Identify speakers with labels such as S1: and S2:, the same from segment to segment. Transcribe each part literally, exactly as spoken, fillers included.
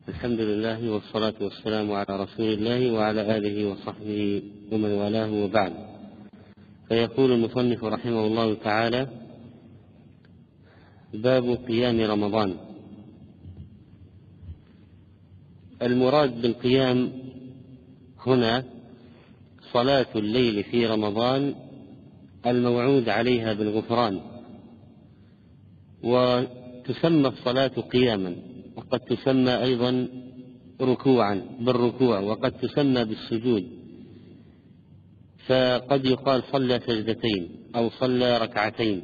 S1: الحمد لله والصلاة والسلام على رسول الله وعلى آله وصحبه ومن والاه وبعد. فيقول المصنف رحمه الله تعالى: باب قيام رمضان. المراد بالقيام هنا صلاة الليل في رمضان الموعود عليها بالغفران، وتسمى الصلاة قياما، وقد تسمى أيضا ركوعا بالركوع، وقد تسمى بالسجود، فقد يقال صلى سجدتين أو صلى ركعتين،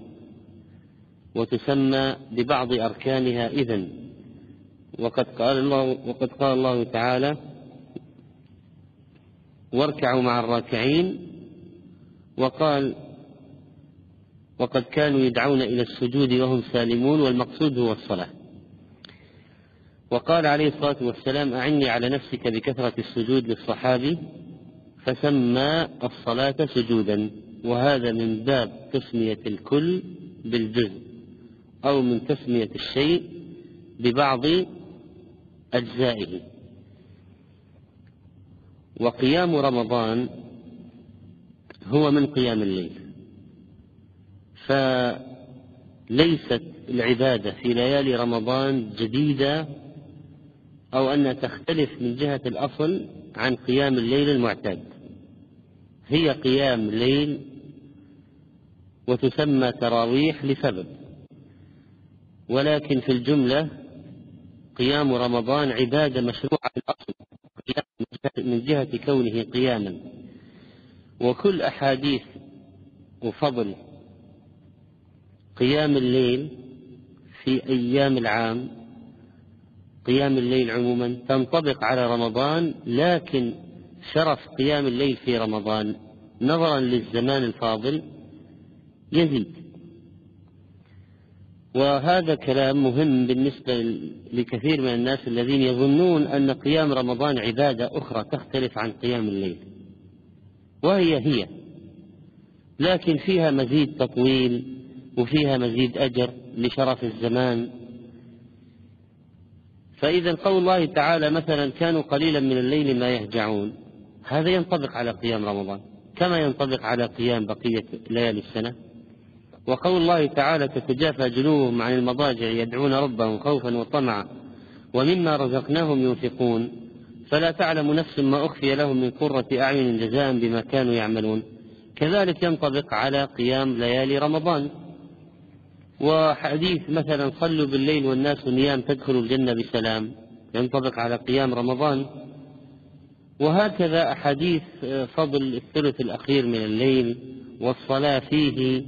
S1: وتسمى ببعض أركانها إذن. وقد قال الله وقد قال الله تعالى: واركعوا مع الراكعين، وقال: وقد كانوا يدعون إلى السجود وهم سالمون، والمقصود هو الصلاة. وقال عليه الصلاة والسلام: أعني على نفسك بكثرة السجود للصحابي، فسمى الصلاة سجودا، وهذا من باب تسمية الكل بالجزء، أو من تسمية الشيء ببعض أجزائه. وقيام رمضان هو من قيام الليل، فليست العبادة في ليالي رمضان جديدة أو أن تختلف من جهة الأصل عن قيام الليل المعتاد، هي قيام ليل وتسمى تراويح لسبب، ولكن في الجملة قيام رمضان عبادة مشروعة في الأصل من جهة كونه قياما. وكل أحاديث وفضل قيام الليل في أيام العام، قيام الليل عموما، تنطبق على رمضان، لكن شرف قيام الليل في رمضان نظرا للزمان الفاضل يزيد. وهذا كلام مهم بالنسبة لكثير من الناس الذين يظنون أن قيام رمضان عبادة أخرى تختلف عن قيام الليل، وهي هي، لكن فيها مزيد تطويل وفيها مزيد أجر لشرف الزمان. فإذا قول الله تعالى مثلا: كانوا قليلا من الليل ما يهجعون، هذا ينطبق على قيام رمضان كما ينطبق على قيام بقية ليالي السنة. وقول الله تعالى: تتجافى جنوبهم عن المضاجع يدعون ربهم خوفا وطمعا ومما رزقناهم ينفقون فلا تعلم نفس ما أخفي لهم من قرة أعين جزاء بما كانوا يعملون، كذلك ينطبق على قيام ليالي رمضان. وحديث مثلا: صلوا بالليل والناس نيام تدخلوا الجنة بسلام، ينطبق على قيام رمضان. وهكذا أحاديث فضل الثلث الأخير من الليل والصلاة فيه.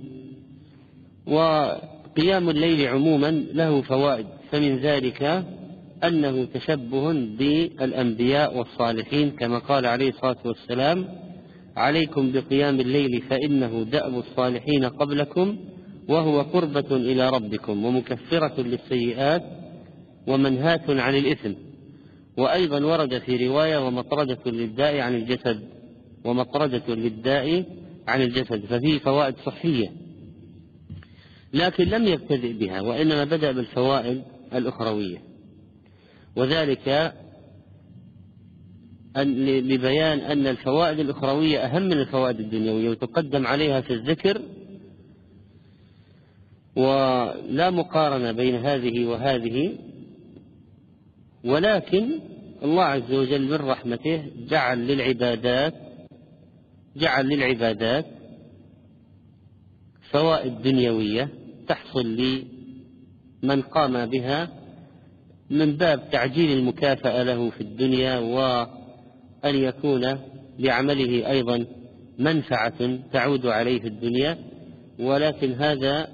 S1: وقيام الليل عموما له فوائد، فمن ذلك أنه تشبه بالأنبياء والصالحين، كما قال عليه الصلاة والسلام: عليكم بقيام الليل فإنه دأب الصالحين قبلكم وهو قربة إلى ربكم ومكفرة للسيئات ومنهاة عن الإثم. وأيضا ورد في رواية: ومطردة للداء عن الجسد، ومطردة للداء عن الجسد، ففيه فوائد صحية، لكن لم يبتدئ بها، وإنما بدأ بالفوائد الأخروية، وذلك لبيان أن الفوائد الأخروية أهم من الفوائد الدنيوية، وتقدم عليها في الذكر، ولا مقارنة بين هذه وهذه. ولكن الله عز وجل من رحمته جعل للعبادات جعل للعبادات فوائد دنيوية تحصل لمن قام بها من باب تعجيل المكافأة له في الدنيا، وأن يكون لعمله أيضا منفعة تعود عليه في الدنيا. ولكن هذا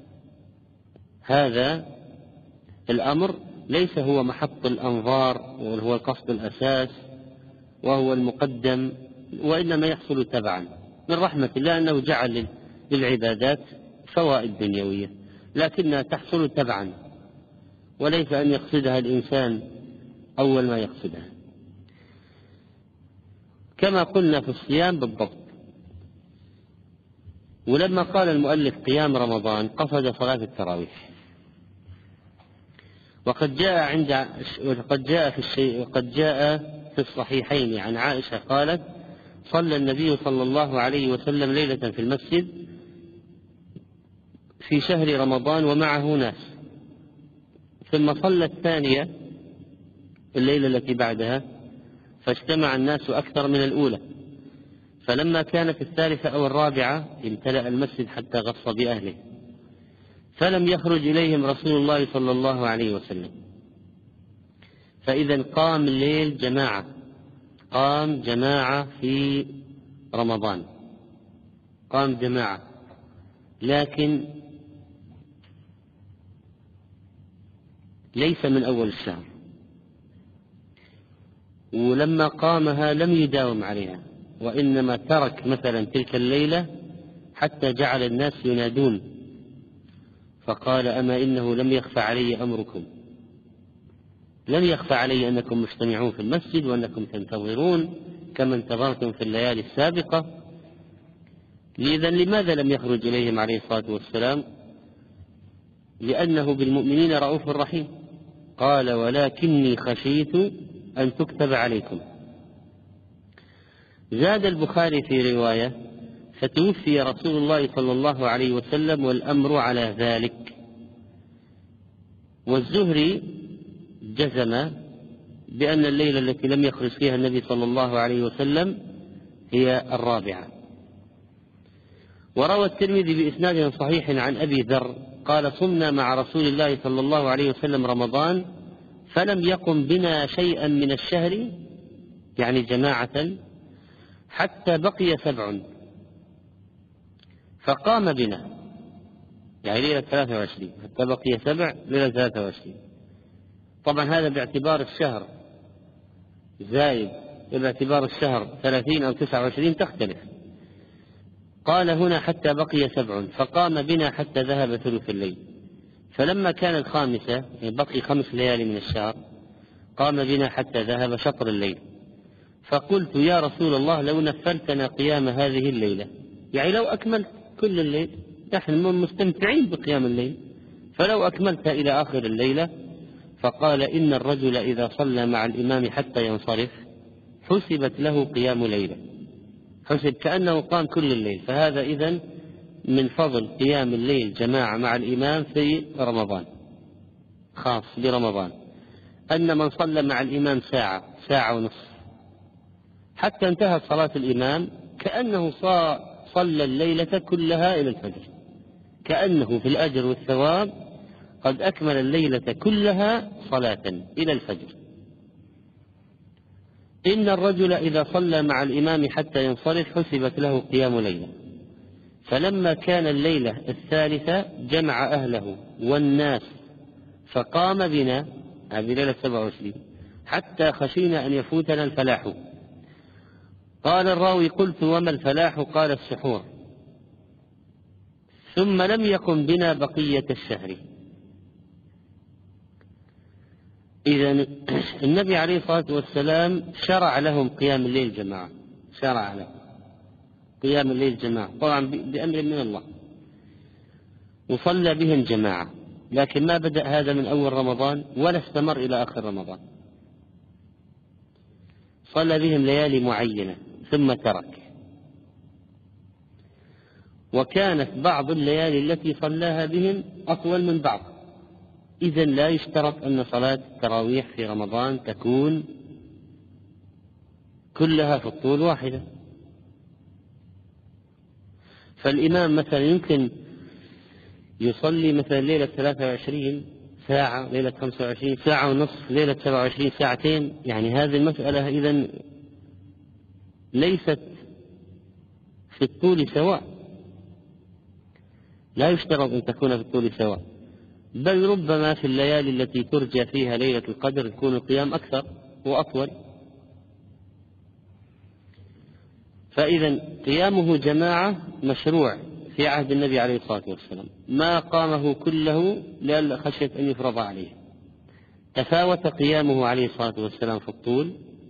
S1: هذا الأمر ليس هو محط الأنظار وهو القصد الأساس وهو المقدم، وإنما يحصل تبعا من رحمة الله أنه جعل للعبادات فوائد دنيوية، لكنها تحصل تبعا، وليس أن يقصدها الإنسان أول ما يقصدها، كما قلنا في الصيام بالضبط. ولما قال المؤلف قيام رمضان قصد صلاة التراويح، وقد جاء عند وقد جاء في الشيء وقد جاء في الصحيحين عن عائشة قالت: صلى النبي صلى الله عليه وسلم ليلة في المسجد في شهر رمضان ومعه ناس، ثم صلى الثانية الليلة التي بعدها فاجتمع الناس أكثر من الأولى، فلما كانت الثالثة أو الرابعة امتلأ المسجد حتى غص بأهله، فلم يخرج إليهم رسول الله صلى الله عليه وسلم. فإذا قام الليل جماعة، قام جماعة في رمضان، قام جماعة، لكن ليس من أول الشهر، ولما قامها لم يداوم عليها، وإنما ترك مثلا تلك الليلة حتى جعل الناس ينادون، فقال: أما إنه لم يخفى علي أمركم، لم يخفى علي أنكم مجتمعون في المسجد وأنكم تنتظرون كما انتظرتم في الليالي السابقة. لذا لماذا لم يخرج إليهم عليه الصلاة والسلام؟ لأنه بالمؤمنين رؤوف رحيم. قال: ولكني خشيت أن تكتب عليكم. زاد البخاري في رواية: فتوفي رسول الله صلى الله عليه وسلم والأمر على ذلك. والزهري جزم بأن الليلة التي لم يخرج فيها النبي صلى الله عليه وسلم هي الرابعة. وروى الترمذي بإسناد صحيح عن أبي ذر قال: صمنا مع رسول الله صلى الله عليه وسلم رمضان فلم يقم بنا شيئا من الشهر، يعني جماعة، حتى بقي سبع فقام بنا، يعني ليلة ثلاثة وعشرين، حتى بقي سبع ليلة ثلاثة وعشرين. طبعا هذا باعتبار الشهر زايد، باعتبار الشهر ثلاثين أو تسعة وعشرين تختلف. قال هنا: حتى بقي سبع فقام بنا حتى ذهب ثلث الليل. فلما كان الخامسة، يعني بقي خمس ليالي من الشهر، قام بنا حتى ذهب شطر الليل. فقلت: يا رسول الله، لو نفلتنا قيام هذه الليلة، يعني لو أكملت كل الليل، نحن مستمتعين بقيام الليل، فلو أكملت إلى آخر الليلة. فقال: إن الرجل إذا صلى مع الإمام حتى ينصرف حسبت له قيام ليلة، حسب كأنه قام كل الليل. فهذا إذن من فضل قيام الليل جماعة مع الإمام في رمضان، خاص برمضان، أن من صلى مع الإمام ساعة ساعة ونصف حتى انتهت صلاة الإمام كأنه صلى الليلة كلها إلى الفجر، كأنه في الأجر والثواب قد أكمل الليلة كلها صلاة إلى الفجر. إن الرجل إذا صلى مع الإمام حتى ينصرف حسبت له قيام ليلة. فلما كان الليلة الثالثة جمع أهله والناس فقام بنا، هذه ليلة سبعة وعشرين، حتى خشينا أن يفوتنا الفلاح. قال الراوي: قلت: وما الفلاح؟ قال: السحور. ثم لم يقم بنا بقية الشهر. إذن النبي عليه الصلاة والسلام شرع لهم قيام الليل جماعة، شرع لهم قيام الليل جماعة، طبعا بأمر من الله، وصلى بهم جماعة، لكن ما بدأ هذا من أول رمضان ولا استمر إلى آخر رمضان، صلى بهم ليالي معينة ثم ترك. وكانت بعض الليالي التي صلاها بهم أطول من بعض. إذن لا يشترط أن صلاة التراويح في رمضان تكون كلها في الطول واحدة. فالإمام مثلا يمكن يصلي مثلا ليلة ثلاثة وعشرين ساعة، ليلة خمسة وعشرين ساعة ونصف، ليلة سبعة وعشرين ساعتين، يعني هذه المسألة إذن ليست في الطول سواء، لا يشترط أن تكون في الطول سواء، بل ربما في الليالي التي ترجى فيها ليلة القدر يكون القيام أكثر وأطول. فإذا قيامه جماعة مشروع في عهد النبي عليه الصلاة والسلام، ما قامه كله لأن خشية أن يفرض عليه. تفاوت قيامه عليه الصلاة والسلام في الطول.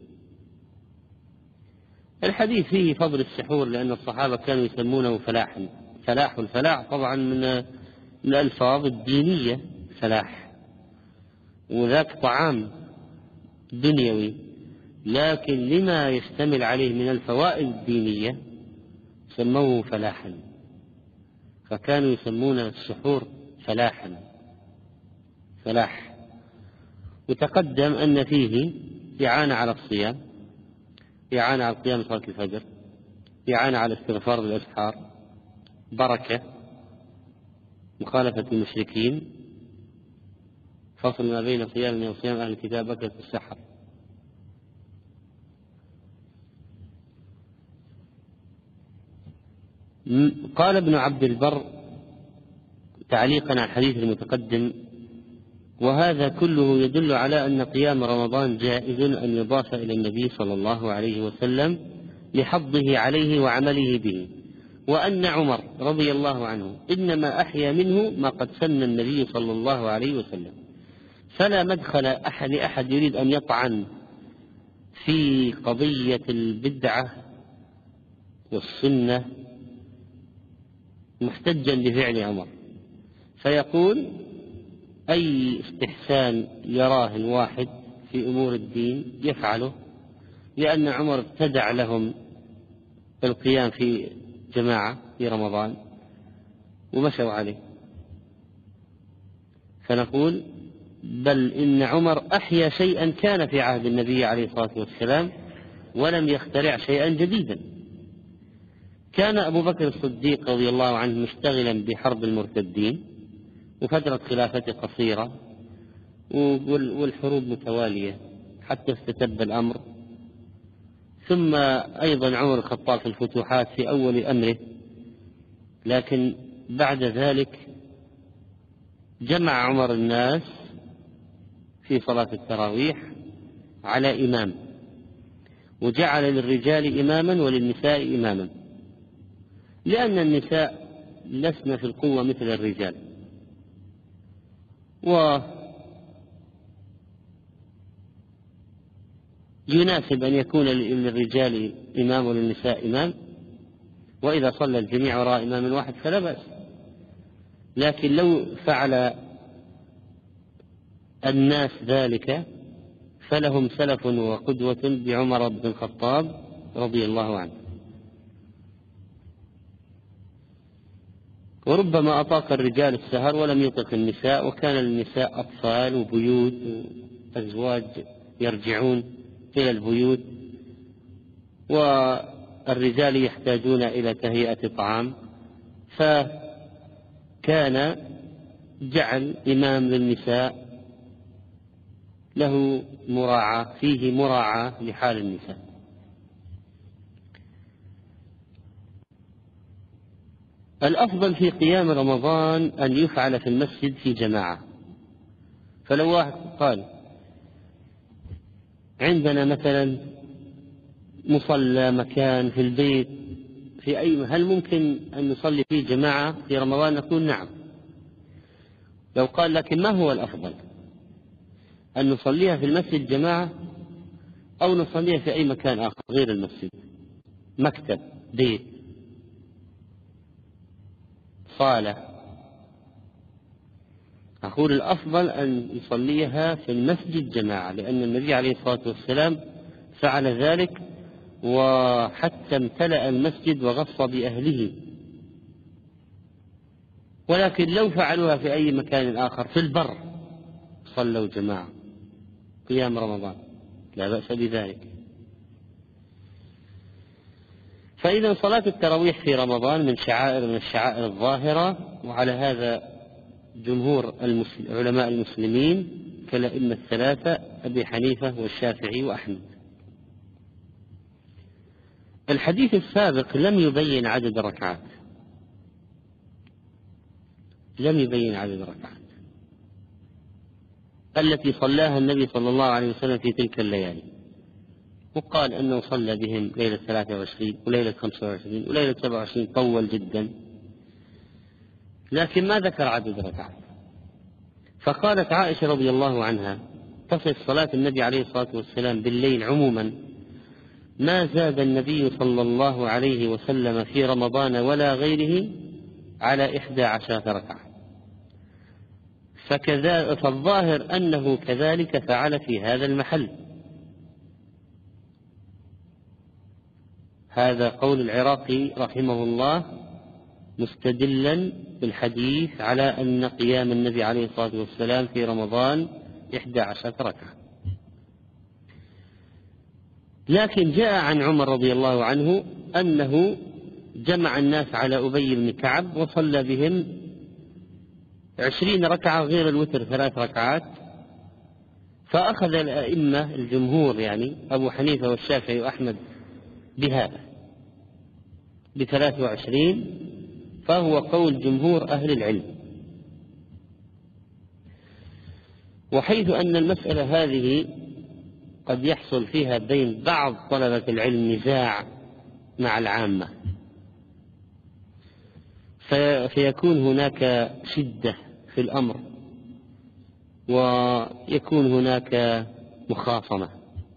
S1: الحديث فيه فضل السحور، لأن الصحابة كانوا يسمونه فلاحا، فلاح الفلاح طبعا من الألفاظ الدينية، فلاح وذاك طعام دنيوي، لكن لما يشتمل عليه من الفوائد الدينية سموه فلاحا، فكانوا يسمون السحور فلاحا فلاح. وتقدم أن فيه إعانة على الصيام، إعانة على قيام صلاة الفجر، إعانة على استغفار الأسحار، بركة، مخالفة المشركين، فصل ما بين صيام وصيام أهل الكتاب، أكلة السحر. قال ابن عبد البر تعليقا على الحديث المتقدم: وهذا كله يدل على أن قيام رمضان جائز أن يضاف إلى النبي صلى الله عليه وسلم لحظه عليه وعمله به، وأن عمر رضي الله عنه إنما أحيا منه ما قد سن النبي صلى الله عليه وسلم، فلا مدخل أحد أحد يريد أن يطعن في قضية البدعة والسنة محتجا بفعل عمر، فيقول أي استحسان يراه الواحد في أمور الدين يفعله، لأن عمر ابتدع لهم القيام في جماعة في رمضان ومشوا عليه. فنقول بل إن عمر أحيا شيئا كان في عهد النبي عليه الصلاة والسلام ولم يخترع شيئا جديدا. كان أبو بكر الصديق رضي الله عنه مشتغلا بحرب المرتدين، وفترة خلافته قصيرة والحروب متوالية حتى استتب الأمر، ثم أيضا عمر الخطاب في الفتوحات في أول أمره، لكن بعد ذلك جمع عمر الناس في صلاة التراويح على إمام، وجعل للرجال إماما وللنساء إماما، لأن النساء لسن في القوة مثل الرجال، ويناسب أن يكون للرجال إمام وللنساء إمام، وإذا صلى الجميع وراء إمام واحد فلا بأس. لكن لو فعل الناس ذلك فلهم سلف وقدوة بعمر بن الخطاب رضي الله عنه. وربما أطاق الرجال السهر ولم يطق النساء، وكان للنساء أطفال وبيوت وأزواج يرجعون إلى البيوت، والرجال يحتاجون إلى تهيئة طعام، فكان جعل إمام للنساء له مراعاة، فيه مراعاة لحال النساء. الأفضل في قيام رمضان أن يفعل في المسجد في جماعة. فلو واحد قال عندنا مثلا مصلى مكان في البيت في أي، هل ممكن أن نصلي فيه جماعة في رمضان؟ نقول نعم. لو قال لكن ما هو الأفضل، أن نصليها في المسجد جماعة أو نصليها في أي مكان آخر غير المسجد، مكتب، بيت، صالة؟ أقول الأفضل أن يصليها في المسجد جماعة، لأن النبي عليه الصلاة والسلام فعل ذلك، وحتى امتلأ المسجد وغص بأهله. ولكن لو فعلوها في أي مكان آخر في البر صلوا جماعة قيام رمضان لا بأس بذلك. فإذا صلاة التراويح في رمضان من شعائر من الشعائر الظاهرة، وعلى هذا جمهور المسلم علماء المسلمين كالأئمة الثلاثة أبي حنيفة والشافعي وأحمد. الحديث السابق لم يبين عدد الركعات، لم يبين عدد الركعات التي صلاها النبي صلى الله عليه وسلم في تلك الليالي، وقال أنه صلى بهم ليلة ثلاثة وعشرين وليلة خمسة وعشرين وليلة سبعة وعشرين، طول جدا، لكن ما ذكر عدد الركعات. فقالت عائشة رضي الله عنها تصف صلاة النبي عليه الصلاة والسلام بالليل عموما: ما زاد النبي صلى الله عليه وسلم في رمضان ولا غيره على إحدى عشرة ركعة. فكذا فالظاهر أنه كذلك فعل في هذا المحل. هذا قول العراقي رحمه الله مستدلا بالحديث على أن قيام النبي عليه الصلاة والسلام في رمضان إحدى عشرة ركعة. لكن جاء عن عمر رضي الله عنه أنه جمع الناس على أبي بن كعب وصلى بهم عشرين ركعة غير الوتر ثلاث ركعات، فأخذ الأئمة الجمهور يعني أبو حنيفة والشافعي وأحمد بهذا بثلاث وعشرين، فهو قول جمهور أهل العلم. وحيث أن المسألة هذه قد يحصل فيها بين بعض طلبة العلم نزاع مع العامة، فيكون هناك شدة في الأمر ويكون هناك مخاصمة،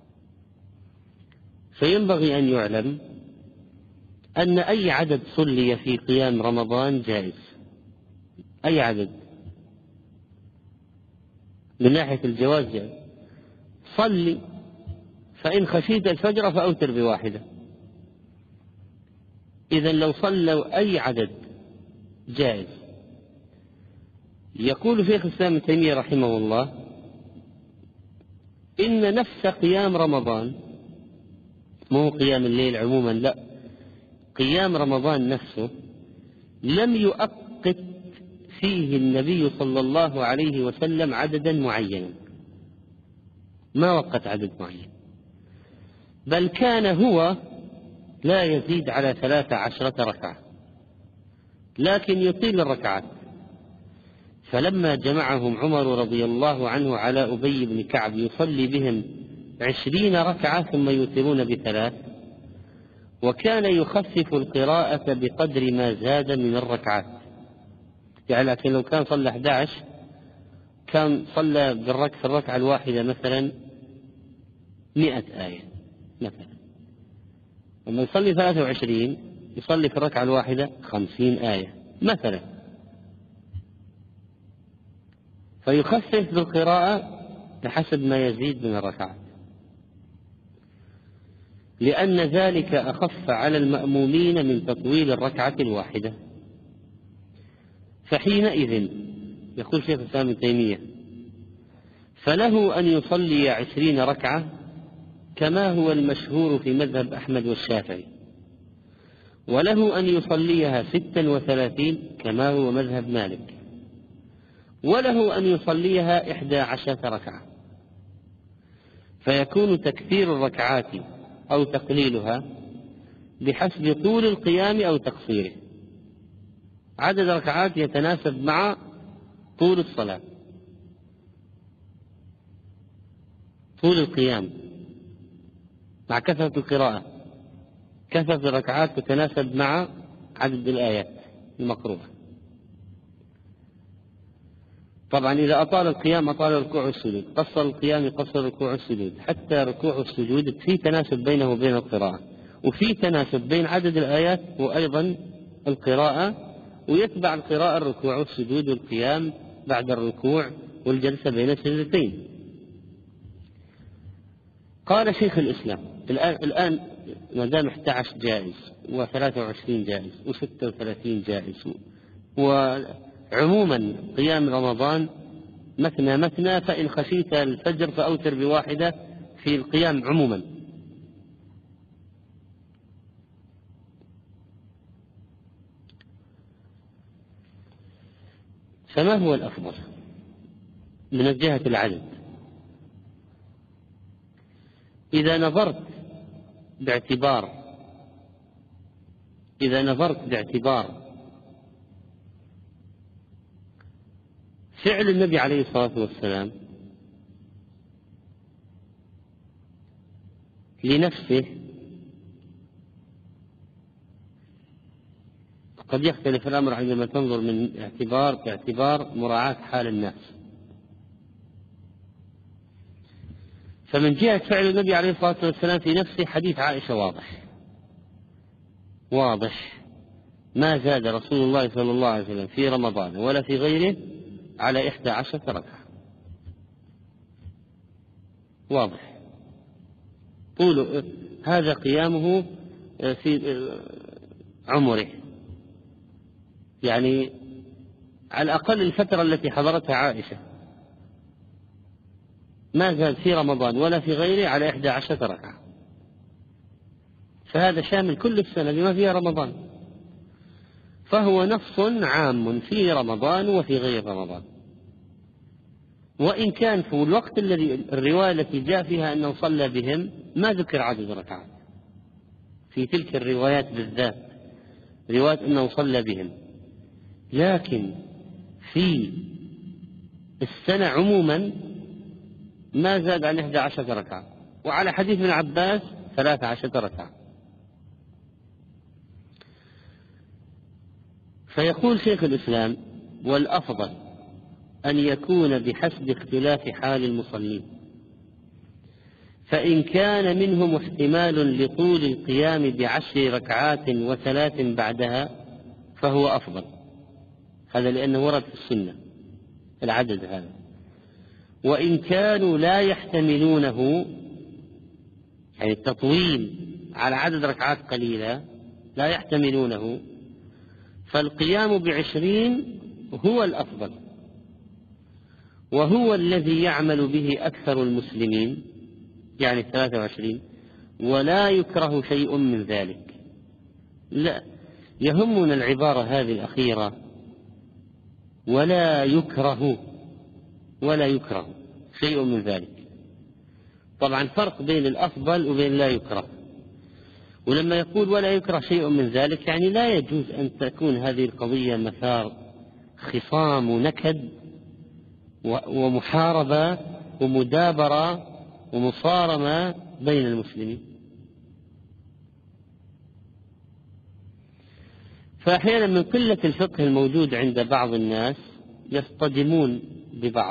S1: فينبغي أن يعلم أن أي عدد صلي في قيام رمضان جائز، أي عدد من ناحية الجواز جائز. صلي، فإن خشيت الفجر فأوتر بواحدة. إذن لو صلوا أي عدد جائز. يقول شيخ الإسلام ابن تيمية رحمه الله إن نفس قيام رمضان، مو قيام الليل عموما، لا، قيام رمضان نفسه لم يؤقت فيه النبي صلى الله عليه وسلم عددا معينا، ما وقت عدد معين، بل كان هو لا يزيد على ثلاث عشرة ركعة، لكن يطيل الركعات. فلما جمعهم عمر رضي الله عنه على أبي بن كعب يصلي بهم عشرين ركعة ثم يوترون بثلاث، وكان يخفف القراءة بقدر ما زاد من الركعات. يعني لكن لو كان صلى أحد عشر كان صلى بالركعة الركعة الواحدة مثلا مئة آية مثلا، لما يصلي ثلاثة وعشرين يصلي في الركعة الواحدة خمسين آية مثلا، فيخفف بالقراءة بحسب ما يزيد من الركعات، لأن ذلك أخف على المأمومين من تطويل الركعة الواحدة. فحينئذ يقول شيخ الإسلام ابن تيمية فله أن يصلي عشرين ركعة كما هو المشهور في مذهب أحمد والشافعي، وله أن يصليها ستا وثلاثين كما هو مذهب مالك، وله أن يصليها إحدى عشرة ركعة. فيكون تكثير الركعات أو تقليلها بحسب طول القيام أو تقصيره. عدد ركعات يتناسب مع طول الصلاة، طول القيام مع كثرة القراءة، كثرة الركعات تتناسب مع عدد الآيات المقروءة. طبعا إذا أطال القيام أطال الركوع والسجود، قصر القيام قصر الركوع والسجود، حتى ركوع والسجود في تناسب بينه وبين القراءة، وفي تناسب بين عدد الآيات وأيضا القراءة، ويتبع القراءة الركوع والسجود والقيام بعد الركوع والجلسة بين السجدتين. قال شيخ الإسلام الآن, الآن ما دام إحدى عشر جائز وثلاثة وعشرين جائز وستة وثلاثين جائز، وعموما قيام رمضان مثنى مثنى، فإن خشيت الفجر فأوتر بواحدة في القيام عموما. فما هو الأفضل من جهة العدد؟ إذا نظرت باعتبار إذا نظرت باعتبار فعل النبي عليه الصلاة والسلام لنفسه، قد يختلف الأمر عندما تنظر من اعتبار باعتبار مراعاة حال الناس. فمن جهة فعل النبي عليه الصلاة والسلام في نفسه حديث عائشة واضح واضح ما زاد رسول الله صلى الله عليه وسلم في رمضان ولا في غيره على إحدى عشرة ركعة. واضح؟ طول هذا قيامه في عمره، يعني على الأقل الفترة التي حضرتها عائشة ما زاد في رمضان ولا في غيره على إحدى عشرة ركعة، فهذا شامل كل السنة بما فيها رمضان، فهو نص عام في رمضان وفي غير رمضان. وإن كان في الوقت الذي الرواية التي جاء فيها أنه صلى بهم ما ذكر عدد ركعات في تلك الروايات بالذات، رواية أنه صلى بهم، لكن في السنة عموما ما زاد عن إحدى عشرة ركعة، وعلى حديث ابن عباس ثلاث عشرة ركعة. فيقول شيخ الإسلام: والأفضل أن يكون بحسب اختلاف حال المصلين، فإن كان منهم احتمال لطول القيام بعشر ركعات وثلاث بعدها فهو أفضل، هذا لأنه ورد في السنة العدد هذا. وإن كانوا لا يحتملونه، يعني التطويل على عدد ركعات قليلة لا يحتملونه، فالقيام بعشرين هو الأفضل، وهو الذي يعمل به أكثر المسلمين، يعني ثلاثة وعشرين، ولا يكره شيء من ذلك. لا يهمنا العبارة هذه الأخيرة، ولا يكره، ولا يكره شيء من ذلك. طبعا فرق بين الأفضل وبين لا يكره. ولما يقول ولا يكره شيء من ذلك يعني لا يجوز أن تكون هذه القضية مثار خصام ونكد ومحاربة ومدابرة ومصارمة بين المسلمين. فأحيانا من قلة الفقه الموجود عند بعض الناس يصطدمون ببعض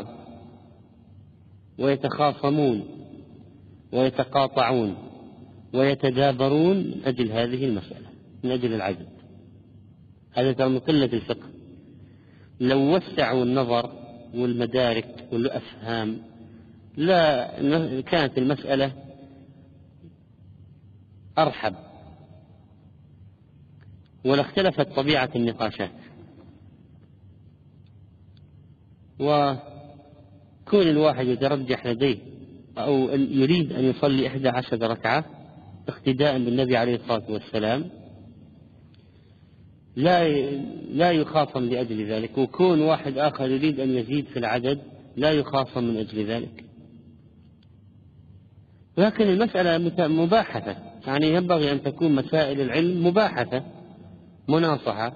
S1: ويتخاصمون ويتقاطعون ويتدابرون من أجل هذه المسألة، من أجل العدد. هذا ترى من قلة الفقه. لو وسعوا النظر والمدارك والأفهام لا كانت المسألة أرحب ولا اختلفت طبيعة النقاشات. وكون الواحد يترجح لديه أو يريد أن يصلي إحدى عشرة ركعة اقتداء بالنبي عليه الصلاة والسلام لا لا يخاصم لأجل ذلك، وكون واحد آخر يريد أن يزيد في العدد لا يخاصم من أجل ذلك. لكن المسألة مباحثة، يعني ينبغي أن تكون مسائل العلم مباحثة مناصحة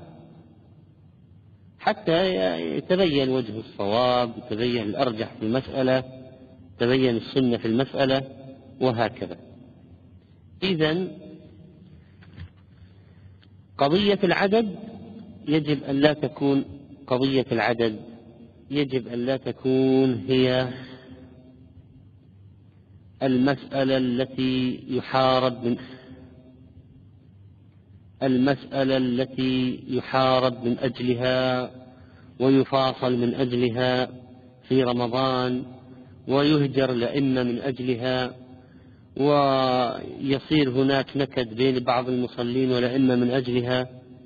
S1: حتى يتبين وجه الصواب، يتبين الأرجح في المسألة، تبين السنة في المسألة، وهكذا. إذن قضية العدد يجب أن لا تكون قضية العدد يجب أن لا تكون هي المسألة التي يحارب من المسألة التي يحارب من أجلها ويفاصل من أجلها في رمضان ويهجر الأئمة من أجلها ويصير هناك نكد بين بعض المصلين والأئمة من أجلها.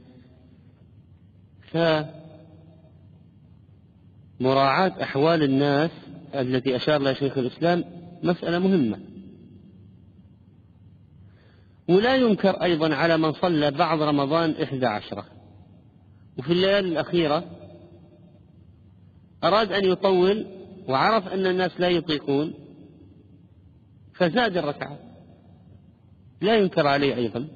S1: فمراعاة أحوال الناس التي أشار لها شيخ الإسلام مسألة مهمة. ولا ينكر أيضا على من صلى بعض رمضان إحدى عشرة وفي الليالي الأخيرة أراد أن يطول وعرف أن الناس لا يطيقون فزاد الركعة، لا ينكر عليه أيضا.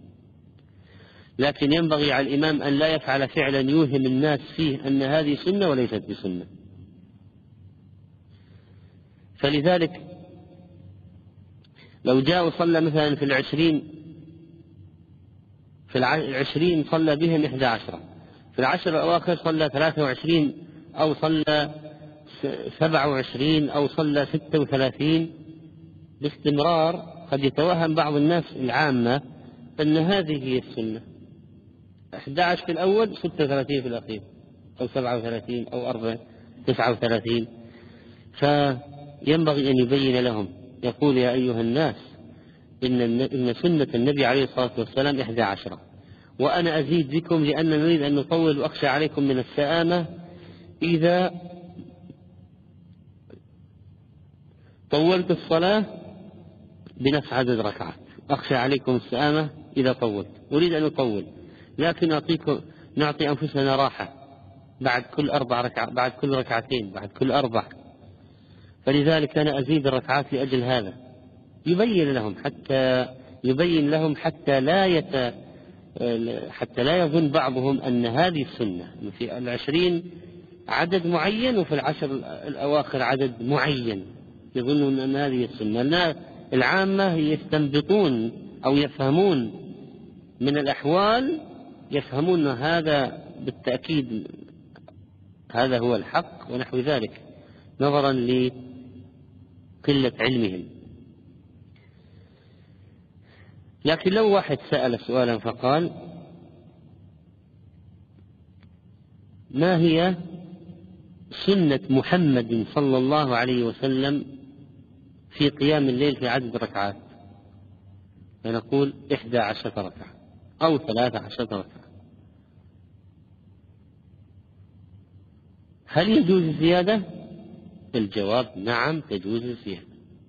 S1: لكن ينبغي على الإمام أن لا يفعل فعلا يوهم الناس فيه أن هذه سنة وليست بسنة. فلذلك لو جاء وصلى مثلا في العشرين في العشرين صلى بهم إحدى عشرة، في العشر الأواخر صلى ثلاثة وعشرين أو صلى سبعة وعشرين أو صلى ستة وثلاثين باستمرار، قد يتوهم بعض الناس العامة أن هذه هي السنة، أحد عشر في الأول ستة وثلاثين في الأخير أو سبعة وثلاثين أو أربعين، تسعة وثلاثين. فينبغي أن يبين لهم، يقول يا أيها الناس إن إن سنة النبي عليه الصلاة والسلام إحدى عشرة، وأنا أزيد بكم لأن نريد أن نطول وأخشى عليكم من السآمة إذا طولت الصلاة بنفس عدد ركعات، أخشى عليكم السآمة إذا طولت، أريد أن أطول، لكن أعطيكم نعطي أنفسنا راحة بعد كل أربع ركعات، بعد كل ركعتين، بعد كل أربع. فلذلك أنا أزيد الركعات لأجل هذا، يبين لهم حتى يبين لهم حتى لا يت حتى لا يظن بعضهم أن هذه السنة، في العشرين عدد معين وفي العشر الأواخر عدد معين، يظنون أن هذه السنة. العامة يستنبطون أو يفهمون من الأحوال، يفهمون هذا بالتأكيد هذا هو الحق ونحو ذلك، نظرا لقلة علمهم. لكن لو واحد سأل سؤالا فقال ما هي سنة محمد صلى الله عليه وسلم في قيام الليل في عدد ركعات، فنقول إحدى عشرة ركعة أو ثلاثة عشرة ركعة. هل يجوز الزيادة؟ الجواب نعم تجوز الزيادة.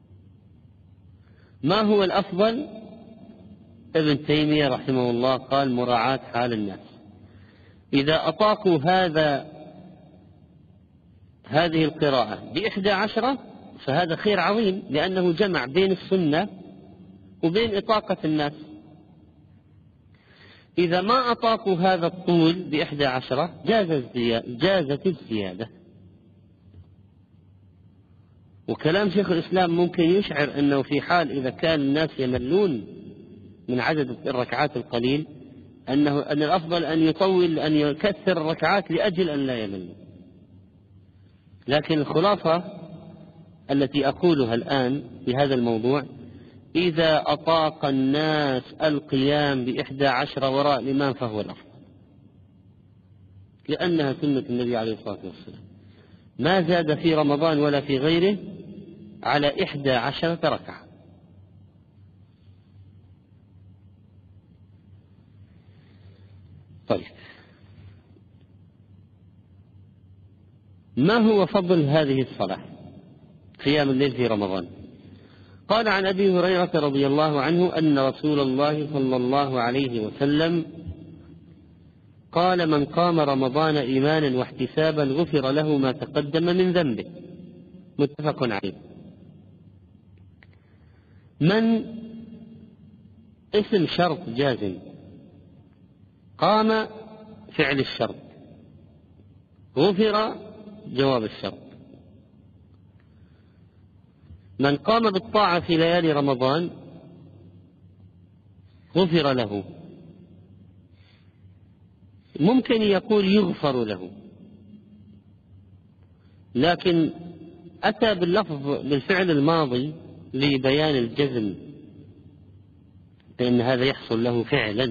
S1: ما هو الأفضل؟ ابن تيمية رحمه الله قال مراعاة حال الناس، إذا أطاقوا هذا هذه القراءة بإحدى عشرة فهذا خير عظيم، لأنه جمع بين السنة وبين إطاقة الناس. إذا ما أطاقوا هذا الطول بإحدى عشرة جازت الزيادة. وكلام شيخ الإسلام ممكن يشعر أنه في حال إذا كان الناس يملون من عدد الركعات القليل أنه أن الأفضل أن يطول، أن يكثر الركعات لأجل أن لا يملوا. لكن الخلاصة التي أقولها الآن في هذا الموضوع، إذا أطاق الناس القيام بإحدى عشر وراء الإمام فهو الأفضل، لأنها سنة النبي عليه الصلاة والسلام، ما زاد في رمضان ولا في غيره على إحدى عشرة ركعة. طيب، ما هو فضل هذه الصلاة قيام الليل في رمضان؟ قال عن أبي هريرة رضي الله عنه أن رسول الله صلى الله عليه وسلم قال من قام رمضان إيمانا واحتسابا غفر له ما تقدم من ذنبه، متفق عليه. من اسم شرط جازم، قام فعل الشرط، غفر جواب الشرط. من قام بالطاعة في ليالي رمضان غفر له، ممكن يقول يغفر له، لكن أتى باللفظ بالفعل الماضي لبيان الجزم، لأن هذا يحصل له فعلا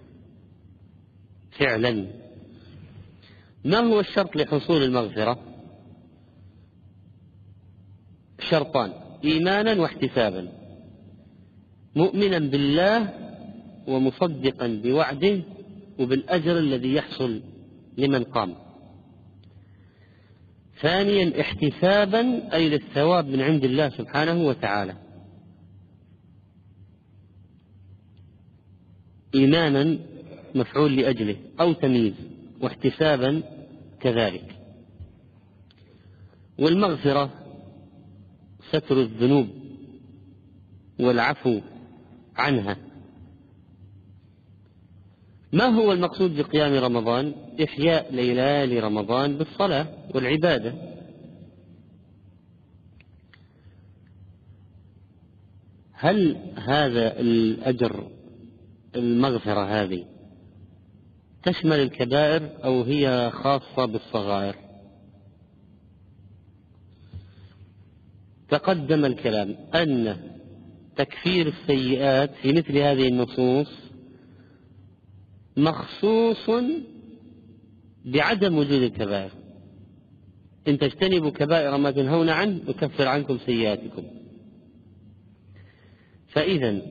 S1: فعلا. ما هو الشرط لحصول المغفرة؟ شرطان، إيمانا واحتسابا، مؤمنا بالله ومصدقا بوعده وبالأجر الذي يحصل لمن قام. ثانيا احتسابا أي للثواب من عند الله سبحانه وتعالى. إيمانا مفعول لأجله أو تمييز، واحتسابا كذلك. والمغفرة ستر الذنوب والعفو عنها. ما هو المقصود بقيام رمضان؟ إحياء ليالي رمضان بالصلاة والعبادة. هل هذا الأجر المغفرة هذه تشمل الكبائر أو هي خاصة بالصغائر؟ تقدم الكلام أن تكفير السيئات في مثل هذه النصوص مخصوص بعدم وجود الكبائر، إن تجتنبوا كبائر ما تنهون عنه يكفر عنكم سيئاتكم. فإذا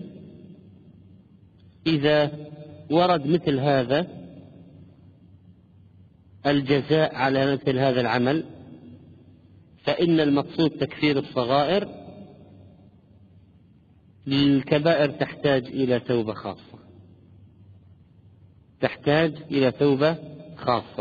S1: إذا ورد مثل هذا الجزاء على مثل هذا العمل، فإن المقصود تكفير الصغائر. الكبائر تحتاج إلى توبة خاصة، تحتاج إلى توبة خاصة.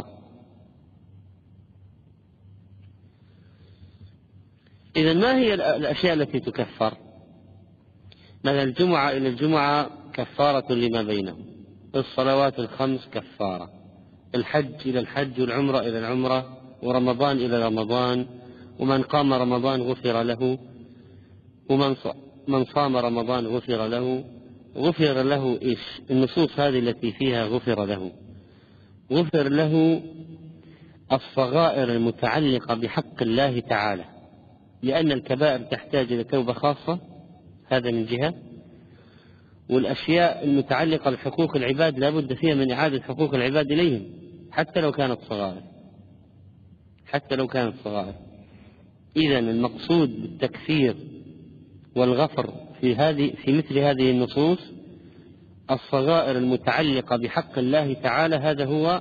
S1: إذا ما هي الأشياء التي تكفر؟ مثلا الجمعة إلى الجمعة كفارة لما بينهم، الصلوات الخمس كفارة، الحج إلى الحج والعمرة إلى العمرة، ورمضان إلى رمضان، ومن قام رمضان غفر له، ومن من صام رمضان غفر له. غفر له إيش؟ النصوص هذه التي فيها غفر له، غفر له الصغائر المتعلقة بحق الله تعالى، لأن الكبائر تحتاج إلى توبة خاصة، هذا من جهة. والأشياء المتعلقة بحقوق العباد لا بد فيها من إعادة حقوق العباد إليهم، حتى لو كانت صغائر، حتى لو كانت صغائر. إذا المقصود بالتكفير والغفر في هذه في مثل هذه النصوص الصغائر المتعلقة بحق الله تعالى، هذا هو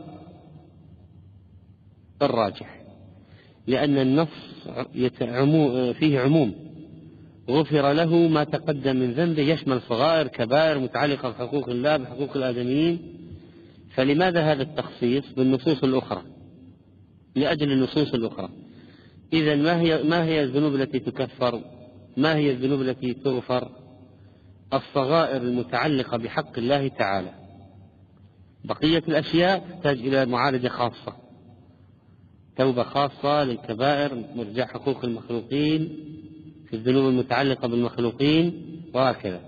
S1: الراجح، لأن النص فيه عموم، غفر له ما تقدم من ذنبه، يشمل صغائر كبائر متعلقة بحقوق الله بحقوق الآدميين. فلماذا هذا التخصيص بالنصوص الأخرى؟ لأجل النصوص الأخرى. إذا ما هي ما هي الذنوب التي تكفر؟ ما هي الذنوب التي تغفر؟ الصغائر المتعلقة بحق الله تعالى. بقية الأشياء تحتاج إلى معالجة خاصة، توبة خاصة للكبائر، مرجع حقوق المخلوقين في الذنوب المتعلقة بالمخلوقين وهكذا.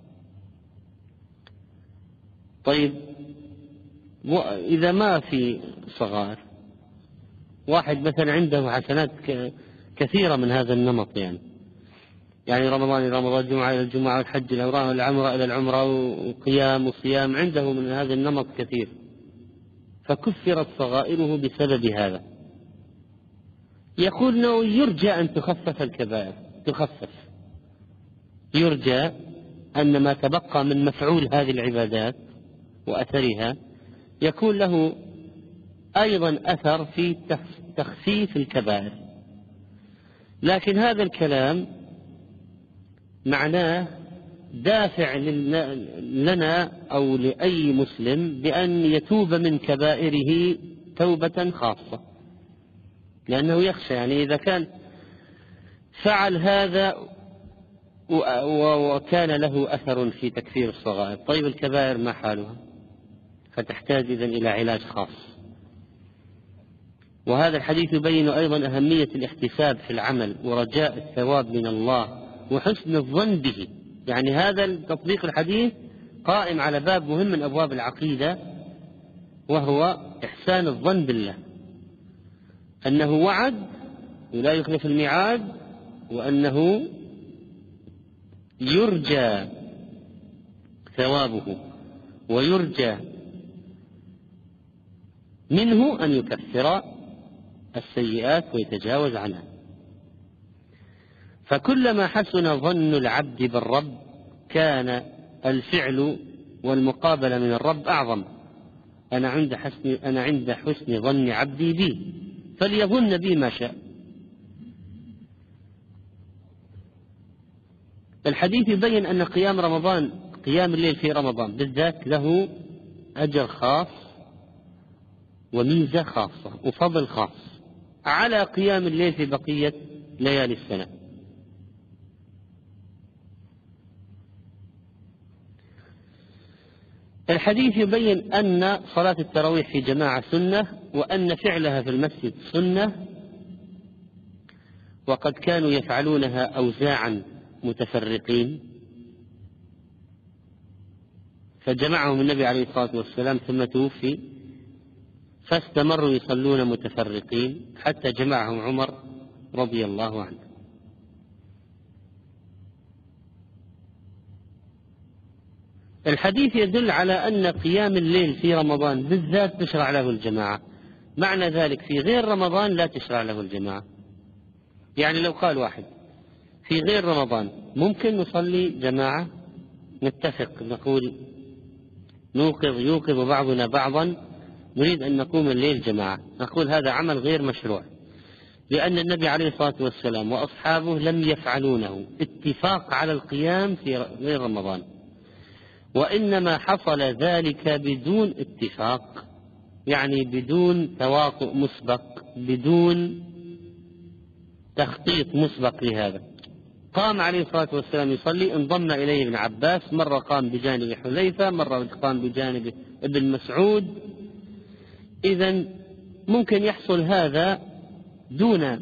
S1: طيب إذا ما في صغائر، واحد مثلا عنده حسنات كثيرة من هذا النمط، يعني يعني رمضان إلى رمضان، الجمعة إلى الجمعة، والحج إلى العمرة، والعمرة إلى العمرة، وقيام وصيام، عنده من هذا النمط كثير، فكفرت صغائره بسبب هذا. يقول أنه يرجى أن تخفف الكبائر، تخفف، يرجى أن ما تبقى من مفعول هذه العبادات وأثرها يكون له أيضا أثر في تخفيف الكبائر. لكن هذا الكلام معناه دافع لنا أو لأي مسلم بأن يتوب من كبائره توبة خاصة، لأنه يخشى، يعني إذا كان فعل هذا وكان له أثر في تكفير الصغائر، طيب الكبائر ما حالها؟ فتحتاج إذن إلى علاج خاص. وهذا الحديث يبين أيضا أهمية الاحتساب في العمل ورجاء الثواب من الله وحسن الظن به. يعني هذا التطبيق الحديث قائم على باب مهم من أبواب العقيدة، وهو إحسان الظن بالله، أنه وعد ولا يخلف الميعاد، وأنه يرجى ثوابه ويرجى منه أن يكفر السيئات ويتجاوز عنها. فكلما حسن ظن العبد بالرب كان الفعل والمقابلة من الرب أعظم. أنا عند حسن أنا عند حسن ظن عبدي بي فليظن بي ما شاء. الحديث يبين أن قيام رمضان، قيام الليل في رمضان بالذات، له أجر خاص وميزة خاصة وفضل خاص على قيام الليل في بقية ليالي السنة. الحديث يبين أن صلاة التراويح في جماعة سنة، وأن فعلها في المسجد سنة، وقد كانوا يفعلونها أوزاعا متفرقين، فجمعهم النبي عليه الصلاة والسلام ثم توفي، فاستمروا يصلون متفرقين حتى جمعهم عمر رضي الله عنه. الحديث يدل على أن قيام الليل في رمضان بالذات تشرع له الجماعة، معنى ذلك في غير رمضان لا تشرع له الجماعة. يعني لو قال واحد في غير رمضان ممكن نصلي جماعة، نتفق نقول نوقظ يوقظ بعضنا بعضا نريد أن نقوم الليل جماعة، نقول هذا عمل غير مشروع، لأن النبي عليه الصلاة والسلام وأصحابه لم يفعلونه اتفاق على القيام في غير رمضان، وإنما حصل ذلك بدون اتفاق، يعني بدون تواطؤ مسبق، بدون تخطيط مسبق لهذا. قام عليه الصلاة والسلام يصلي، انضم إليه ابن عباس، مرة قام بجانب حذيفة، مرة قام بجانب ابن مسعود. إذن ممكن يحصل هذا دون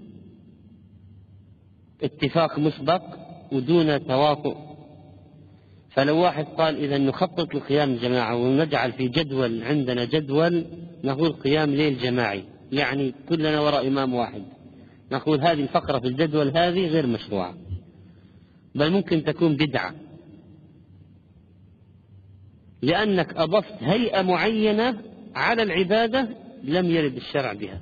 S1: اتفاق مسبق ودون تواطؤ. فلو واحد قال إذا نخطط لقيام الجماعة ونجعل في جدول، عندنا جدول نقول قيام ليل جماعي، يعني كلنا وراء إمام واحد، نقول هذه الفقرة في الجدول هذه غير مشروعة، بل ممكن تكون بدعة، لأنك أضفت هيئة معينة على العبادة لم يرد الشرع بها،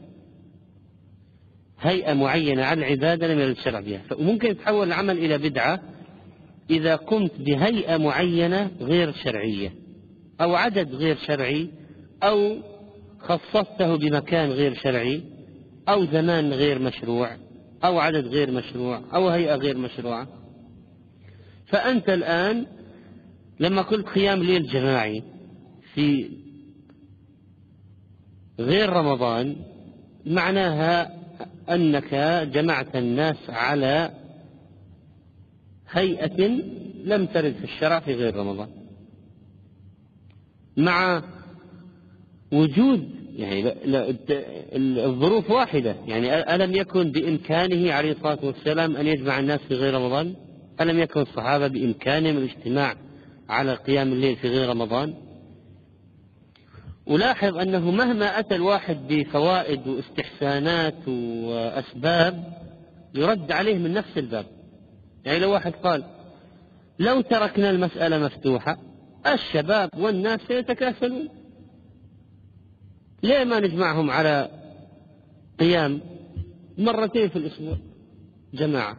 S1: هيئة معينة على العبادة لم يرد الشرع بها، فممكن يتحول العمل إلى بدعة إذا قمت بهيئة معينة غير شرعية، أو عدد غير شرعي، أو خصصته بمكان غير شرعي، أو زمان غير مشروع، أو عدد غير مشروع، أو هيئة غير مشروعة. فأنت الآن لما قلت قيام ليل جماعي في غير رمضان معناها أنك جمعت الناس على هيئة لم ترد في الشرع في غير رمضان، مع وجود يعني الظروف واحدة. يعني ألم يكن بإمكانه عليه الصلاة والسلام أن يجمع الناس في غير رمضان؟ ألم يكن الصحابة بإمكانهم الاجتماع على قيام الليل في غير رمضان؟ ولاحظ أنه مهما أتى الواحد بفوائد واستحسانات وأسباب يرد عليه من نفس الباب. يعني لو واحد قال لو تركنا المسألة مفتوحة الشباب والناس سيتكاسلون، ليه ما نجمعهم على قيام مرتين في الأسبوع جماعة،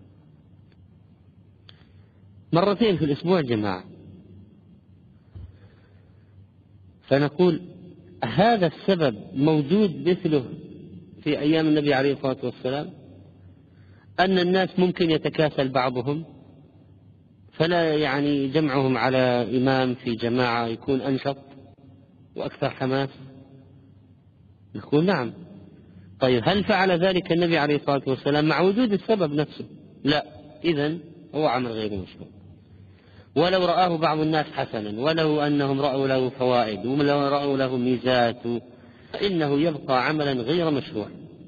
S1: مرتين في الأسبوع جماعة؟ فنقول هذا السبب موجود مثله في أيام النبي عليه الصلاة والسلام، أن الناس ممكن يتكاسل بعضهم، فلا يعني جمعهم على إمام في جماعة يكون أنشط وأكثر حماس. نقول نعم. طيب هل فعل ذلك النبي عليه الصلاة والسلام مع وجود السبب نفسه؟ لا. إذن هو عمل غير مشروع، ولو رآه بعض الناس حسنا، ولو أنهم رأوا له فوائد، ولو رأوا له ميزات، فإنه يبقى عملا غير مشروع.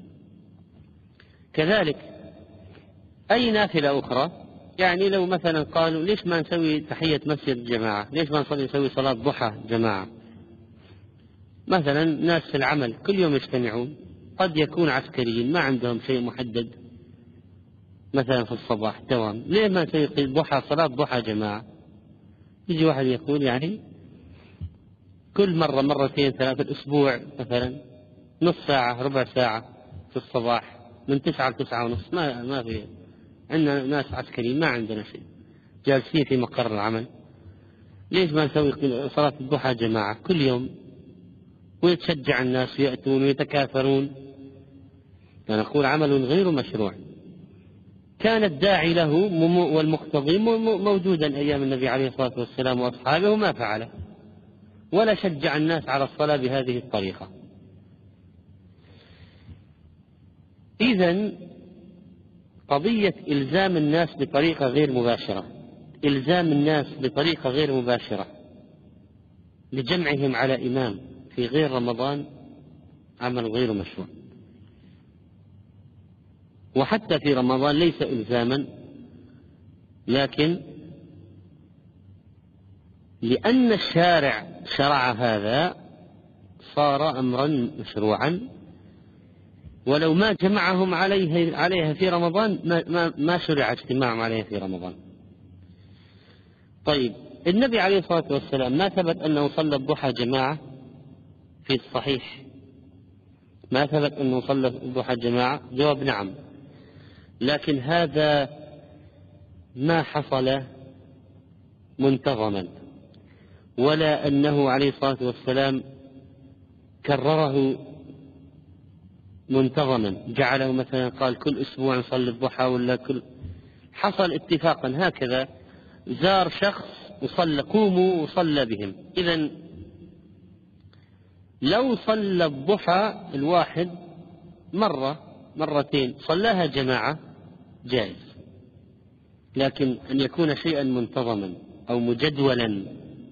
S1: كذلك أي نافلة أخرى، يعني لو مثلا قالوا ليش ما نسوي تحية مسجد جماعة، ليش ما نصلي نسوي صلاة ضحى جماعة؟ مثلا ناس في العمل كل يوم يجتمعون، قد يكون عسكريين ما عندهم شيء محدد مثلا في الصباح دوام، ليه ما نسوي ضحى صلاة ضحى جماعة؟ يجي واحد يقول يعني كل مرة مرتين ثلاثة الأسبوع مثلا نص ساعة ربع ساعة في الصباح من تسعة لتسعة ونص، ما ما في عندنا ناس عسكريين ما عندنا شيء جالسين في مقر العمل، ليش ما نسوي صلاة الضحى جماعة كل يوم ويتشجع الناس يأتون ويتكاثرون؟ فنقول عمل غير مشروع. كان الداعي له والمقتضي موجودا أيام النبي عليه الصلاة والسلام وأصحابه وما فعله، ولا شجع الناس على الصلاة بهذه الطريقة. إذن قضية إلزام الناس بطريقة غير مباشرة، إلزام الناس بطريقة غير مباشرة لجمعهم على إمام في غير رمضان عمل غير مشروع. وحتى في رمضان ليس إلزاما، لكن لأن الشارع شرع هذا صار أمرا مشروعا، ولو ما جمعهم عليه عليها في رمضان ما, ما, ما شرع اجتماعهم عليها في رمضان. طيب النبي عليه الصلاة والسلام ما ثبت أنه صلى الضحى جماعة في الصحيح، ما ثبت أنه صلى الضحى جماعة؟ جواب نعم، لكن هذا ما حصل منتظما، ولا أنه عليه الصلاة والسلام كرره منتظما، جعله مثلا قال كل أسبوع نصلي الضحى ولا كل، حصل اتفاقا هكذا، زار شخص وصلى، قوموا وصلى بهم. إذن لو صلى الضحى الواحد مرة مرتين صلاها جماعة جائز، لكن أن يكون شيئا منتظما أو مجدولا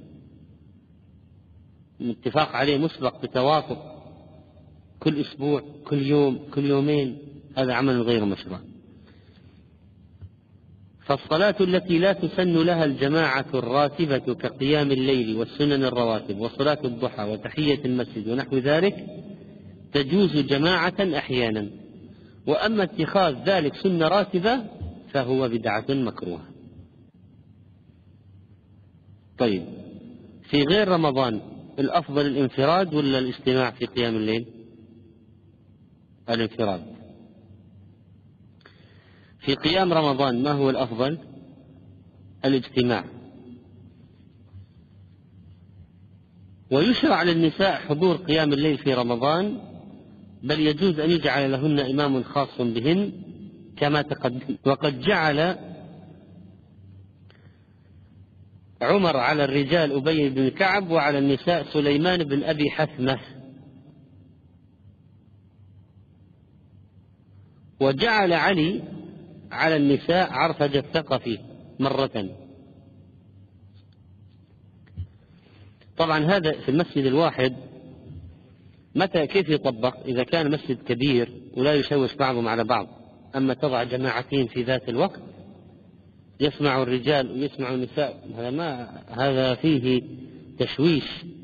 S1: اتفاق عليه مسبق بتوافق كل أسبوع كل يوم كل يومين، هذا عمل غير مشروع. فالصلاة التي لا تسن لها الجماعة الراتبة كقيام الليل والسنن الرواتب وصلاة الضحى وتحية المسجد ونحو ذلك تجوز جماعة أحيانا، وأما اتخاذ ذلك سنة راتبة فهو بدعة مكروهة. طيب، في غير رمضان الأفضل الانفراد ولا الاجتماع في قيام الليل؟ الانفراد. في قيام رمضان ما هو الأفضل؟ الاجتماع. ويشرع للنساء حضور قيام الليل في رمضان، بل يجوز أن يجعل لهن إمام خاص بهن كما تقدم. وقد جعل عمر على الرجال أبي بن كعب وعلى النساء سليمان بن أبي حثمة، وجعل علي على النساء عرفجة الثقفي مرة. طبعا هذا في المسجد الواحد، متى كيف يطبق؟ إذا كان مسجد كبير ولا يشوش بعضهم على بعض، أما تضع جماعتين في ذات الوقت يسمع الرجال ويسمع النساء، هذا ما هذا فيه تشويش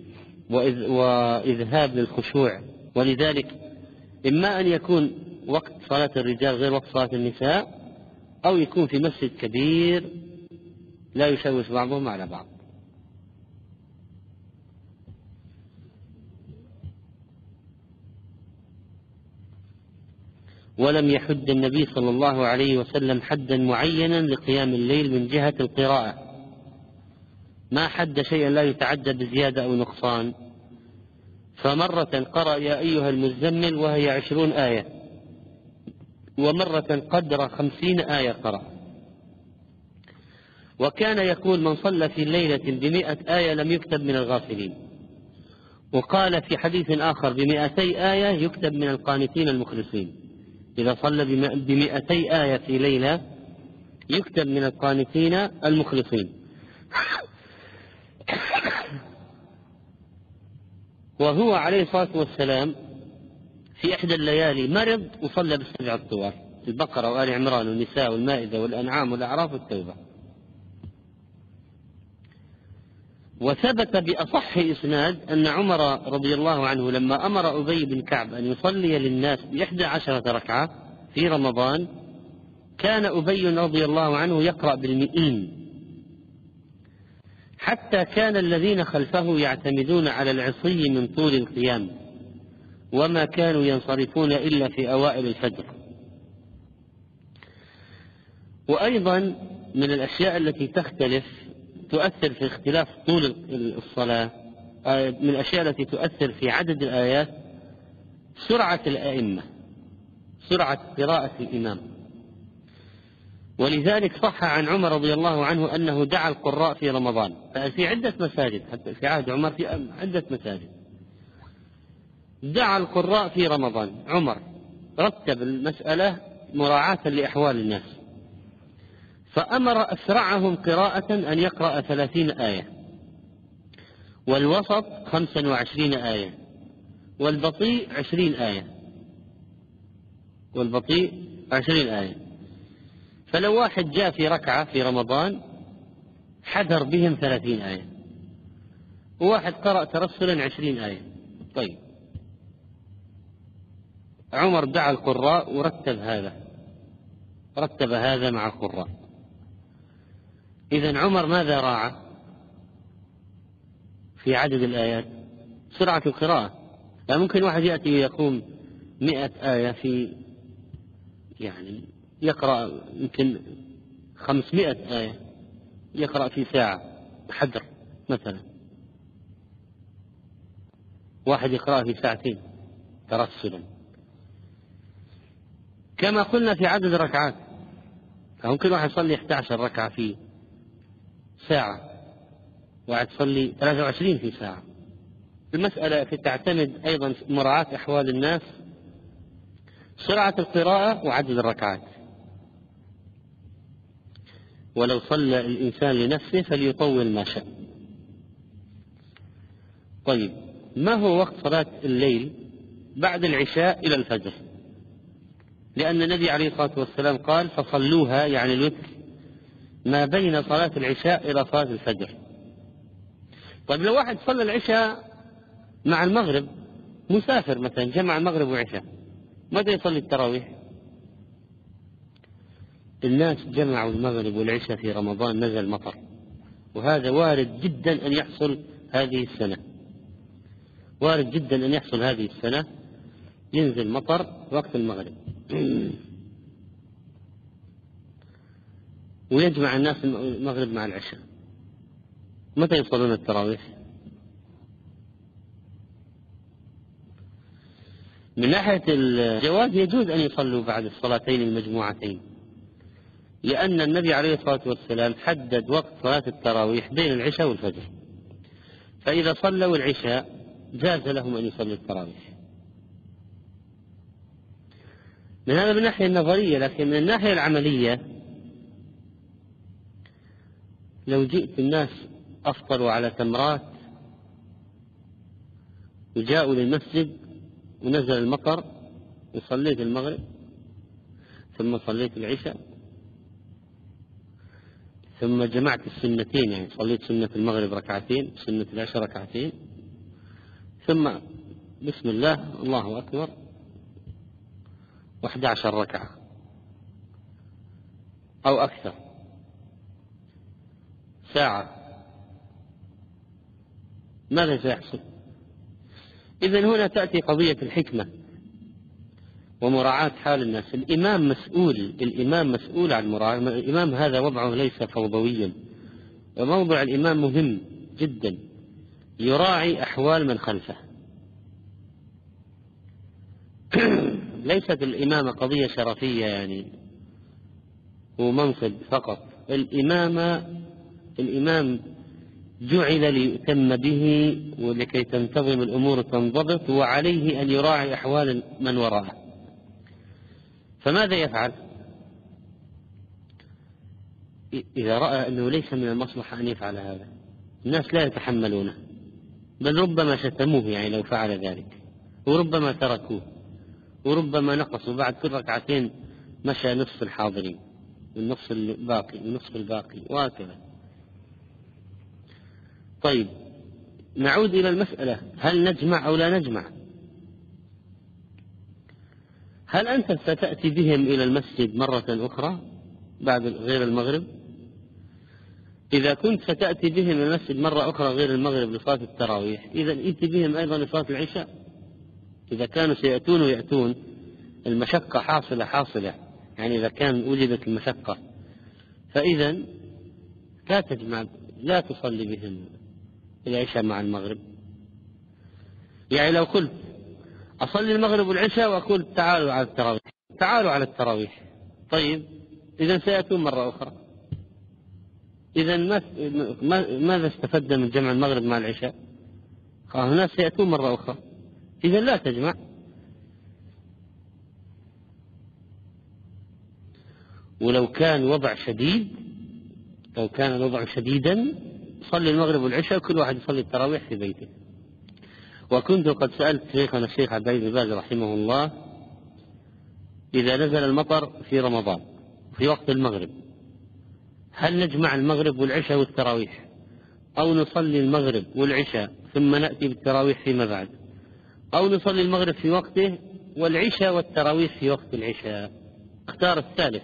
S1: وإذهاب للخشوع. ولذلك إما أن يكون وقت صلاة الرجال غير وقت صلاة النساء، أو يكون في مسجد كبير لا يشوش بعضهم على بعض. ولم يحد النبي صلى الله عليه وسلم حدا معينا لقيام الليل من جهة القراءة، ما حد شيئا لا يتعدى بزيادة أو نقصان. فمرة قرأ يا أيها المزمل وهي عشرون آية، ومرة قدر خمسين آية قرأ. وكان يقول من صلى في الليلة بمئة آية لم يكتب من الغافلين. وقال في حديث آخر بمئتي آية يكتب من القانتين المخلصين. إذا صلى بمئتي آية في ليلة يكتب من القانتين المخلصين. وهو عليه الصلاة والسلام في إحدى الليالي مرض وصلى بالسبع الطوال، البقرة وآل عمران والنساء والمائدة والأنعام والأعراف والتوبة. وثبت بأصح إسناد أن عمر رضي الله عنه لما أمر أبي بن كعب أن يصلي للناس بإحدى عشرة ركعة في رمضان، كان أبي رضي الله عنه يقرأ بالمئين، حتى كان الذين خلفه يعتمدون على العصي من طول القيام، وما كانوا ينصرفون إلا في أوائل الفجر. وأيضا من الأشياء التي تختلف تؤثر في اختلاف طول الصلاة، من الأشياء التي تؤثر في عدد الآيات سرعة الأئمة، سرعة قراءة الإمام. ولذلك صح عن عمر رضي الله عنه أنه دعا القراء في رمضان في عدة مساجد، حتى في عهد عمر في عدة مساجد دعا القراء في رمضان. عمر رتب المسألة مراعاة لأحوال الناس، فأمر أسرعهم قراءة أن يقرأ ثلاثين آية، والوسط خمسا وعشرين آية، والبطيء عشرين آية، والبطيء عشرين آية. فلو واحد جاء في ركعة في رمضان حذر بهم ثلاثين آية، وواحد قرأ ترسلا عشرين آية. طيب، عمر دعا القراء ورتب هذا، رتب هذا مع القراء. إذن عمر ماذا راعى في عدد الآيات؟ سرعة القراءة. لا ممكن واحد يأتي ويقوم مئة آية في يعني يقرأ يمكن خمسمائة آية يقرأ في ساعة حدر مثلا، واحد يقرأ في ساعتين ترسلا. كما قلنا في عدد الركعات، فممكن واحد يصلي إحدى عشرة ركعة في ساعة، واحد يصلي ثلاثة وعشرين في ساعة. المسألة في تعتمد أيضا مراعاة أحوال الناس، سرعة القراءة وعدد الركعات. ولو صلى الإنسان لنفسه فليطول ما شاء. طيب، ما هو وقت صلاة الليل بعد العشاء إلى الفجر؟ لأن النبي عليه الصلاة والسلام قال فصلوها، يعني الوتر، ما بين صلاة العشاء إلى صلاة الفجر. طيب لو واحد صلى العشاء مع المغرب، مسافر مثلا جمع المغرب وعشاء، متى يصلي التراويح؟ الناس جمعوا المغرب والعشاء في رمضان، نزل مطر، وهذا وارد جدا أن يحصل هذه السنة، وارد جدا أن يحصل هذه السنة، ينزل مطر وقت المغرب ويجمع الناس المغرب مع العشاء. متى يصلون التراويح؟ من ناحية الجواز يجوز أن يصلوا بعد الصلاتين المجموعتين، لأن النبي عليه الصلاة والسلام حدد وقت صلاة التراويح بين العشاء والفجر، فإذا صلوا العشاء جاز لهم أن يصلوا التراويح. من هذا من الناحية النظرية. لكن من الناحية العملية، لو جئت الناس أفطروا على تمرات وجاءوا للمسجد ونزل المطر وصليت المغرب ثم صليت العشاء ثم جمعت السنتين، يعني صليت سنة المغرب ركعتين، سنة العشاء ركعتين، ثم بسم الله الله أكبر واحد عشر ركعة أو أكثر، ساعة، ماذا سيحصل؟ إذن هنا تأتي قضية الحكمة ومراعاة حال الناس. الإمام مسؤول، الإمام مسؤول عن مراعاة. الإمام هذا وضعه ليس فوضويا، وموضع الإمام مهم جدا، يراعي أحوال من خلفه. ليست الإمامة قضية شرفية يعني ومنصب فقط. الإمامة الإمام جعل ليؤتم به ولكي تنتظم الأمور تنضبط، وعليه أن يراعي أحوال من وراءه. فماذا يفعل؟ إذا رأى أنه ليس من المصلحة أن يفعل هذا، الناس لا يتحملونه، بل ربما شتموه يعني لو فعل ذلك، وربما تركوه، وربما نقصوا بعد كل ركعتين مشى نصف الحاضرين والنصف الباقي والنصف الباقي وهكذا. طيب، نعود إلى المسألة، هل نجمع أو لا نجمع؟ هل أنت ستأتي بهم إلى المسجد مرة أخرى بعد غير المغرب؟ إذا كنت ستأتي بهم إلى المسجد مرة أخرى غير المغرب لصلاة التراويح، إذا ائت بهم أيضا لصلاة العشاء. إذا كانوا سيأتون ويأتون، المشقة حاصلة حاصلة، يعني إذا كان وجدت المشقة، فإذا لا تجمع، لا تصلي بهم العشاء مع المغرب. يعني لو قلت أصلي المغرب والعشاء وأقول تعالوا على التراويح، تعالوا على التراويح، طيب إذا سيأتون مرة أخرى. إذا ماذا استفدنا من جمع المغرب مع العشاء؟ هنا سيأتون مرة أخرى، إذا لا تجمع. ولو كان وضع شديد، لو كان الوضع شديدا، صلي المغرب والعشاء وكل واحد يصلي التراويح في بيته. وكنت قد سألت شيخنا الشيخ عبد العزيز بن باز رحمه الله، إذا نزل المطر في رمضان في وقت المغرب، هل نجمع المغرب والعشاء والتراويح، أو نصلي المغرب والعشاء ثم نأتي بالتراويح فيما بعد، أو نصلي المغرب في وقته والعشاء والتراويح في وقت العشاء؟ اختار الثالث،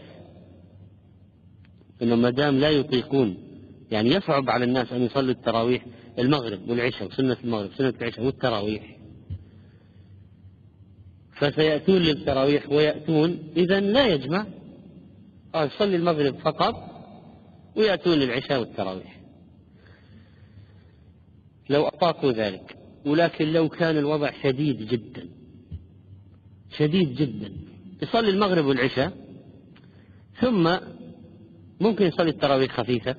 S1: إنه ما دام لا يطيقون، يعني يصعب على الناس أن يصلوا التراويح المغرب والعشاء وسنة المغرب سنة العشاء والتراويح، فسيأتون للتراويح ويأتون، إذن لا يجمع، يصلي المغرب فقط ويأتون للعشاء والتراويح لو أطاقوا ذلك. ولكن لو كان الوضع شديد جدا شديد جدا يصلي المغرب والعشاء، ثم ممكن يصلي التراويح خفيفة،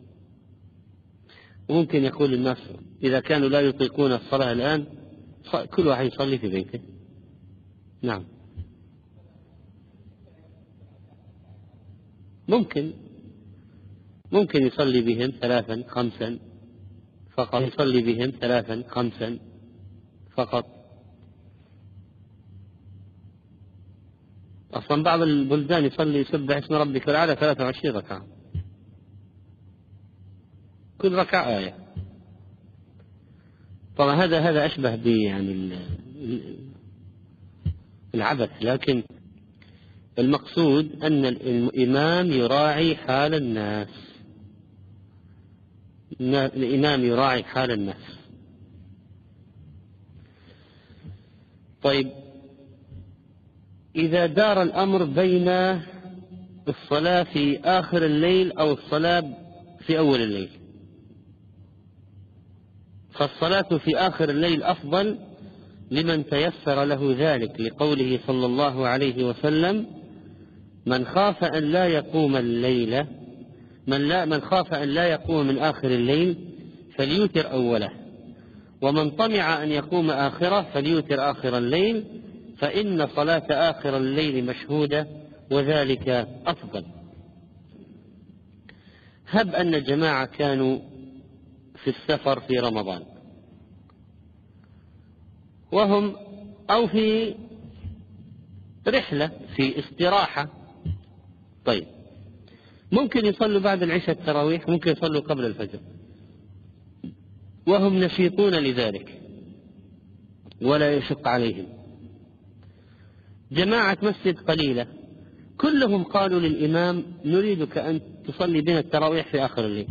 S1: وممكن يقول للناس إذا كانوا لا يطيقون الصلاة الآن كل واحد يصلي في بيته. نعم ممكن ممكن يصلي بهم ثلاثا خمسا فقط، يصلي بهم ثلاثا خمسا فقط. أصلا بعض البلدان يصلي يسبح اسم ربك الأعلى ثلاثة وعشرين ركعة، كل ركعة آية. طبعا هذا هذا أشبه ب يعني العبث، لكن المقصود أن الإمام يراعي حال الناس، الإمام يراعي حال الناس. طيب إذا دار الأمر بين الصلاة في آخر الليل أو الصلاة في أول الليل، فالصلاة في آخر الليل أفضل لمن تيسر له ذلك، لقوله صلى الله عليه وسلم: من خاف أن لا يقوم الليل من, لا من خاف أن لا يقوم من آخر الليل فليوتر أوله، ومن طمع أن يقوم آخره فليوتر آخر الليل، فإن صلاة آخر الليل مشهودة وذلك أفضل. هب أن جماعة كانوا في السفر في رمضان وهم أو في رحلة في استراحة، طيب ممكن يصلوا بعد العشاء التراويح، ممكن يصلوا قبل الفجر، وهم نشيطون لذلك ولا يشق عليهم. جماعة مسجد قليلة كلهم قالوا للإمام: نريدك أن تصلي بنا التراويح في آخر الليل.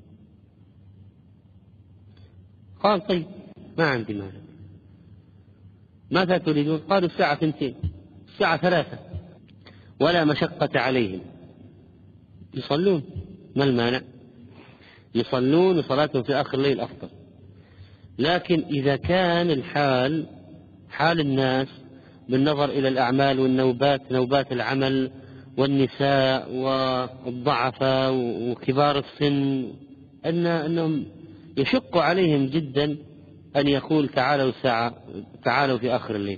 S1: قال: طيب ما عندي مانع. ماذا تريدون؟ قالوا: الساعة اثنتين، الساعة ثلاثة، ولا مشقة عليهم، يصلون، ما المانع؟ يصلون وصلاتهم في آخر الليل أفضل. لكن إذا كان الحال حال الناس بالنظر إلى الأعمال والنوبات، نوبات العمل والنساء والضعفاء وكبار السن، أن أنهم يشق عليهم جدا أن يقول: تعالوا ساعة، تعالوا في آخر الليل،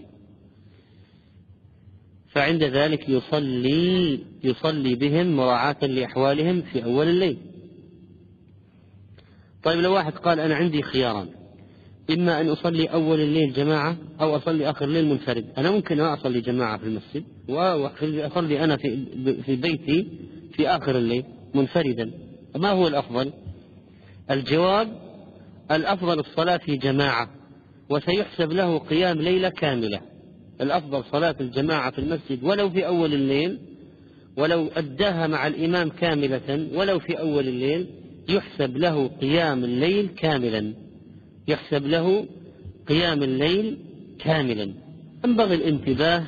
S1: فعند ذلك يصلي يصلي بهم مراعاة لأحوالهم في أول الليل. طيب لو واحد قال: أنا عندي خياران، إما أن أصلي أول الليل جماعة أو أصلي آخر الليل منفرد، أنا ممكن أصلي جماعة في المسجد وأصلي أنا في في بيتي في آخر الليل منفردا، ما هو الأفضل؟ الجواب: الأفضل الصلاة في جماعة، وسيحسب له قيام ليلة كاملة. الأفضل صلاة الجماعة في المسجد ولو في أول الليل، ولو أداها مع الإمام كاملة ولو في أول الليل يحسب له قيام الليل كاملا، يحسب له قيام الليل كاملا. ينبغي الانتباه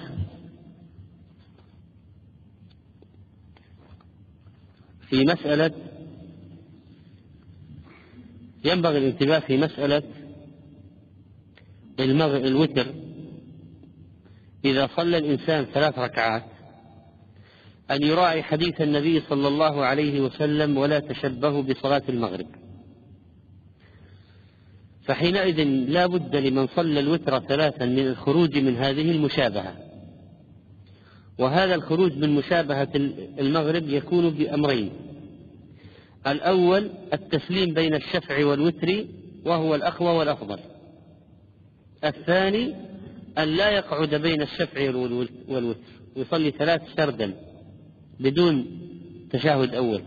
S1: في مسألة ينبغي الانتباه في مسألة الوتر. إذا صلى الإنسان ثلاث ركعات أن يراعي حديث النبي صلى الله عليه وسلم: ولا تشبهوا بصلاة المغرب. فحينئذ لا بد لمن صلى الوتر ثلاثا من الخروج من هذه المشابهة، وهذا الخروج من مشابهة المغرب يكون بأمرين: الأول التسليم بين الشفع والوتر وهو الأقوى والأفضل، الثاني أن لا يقعد بين الشفع والوتر ويصلي ثلاث سردا بدون تشهد أول.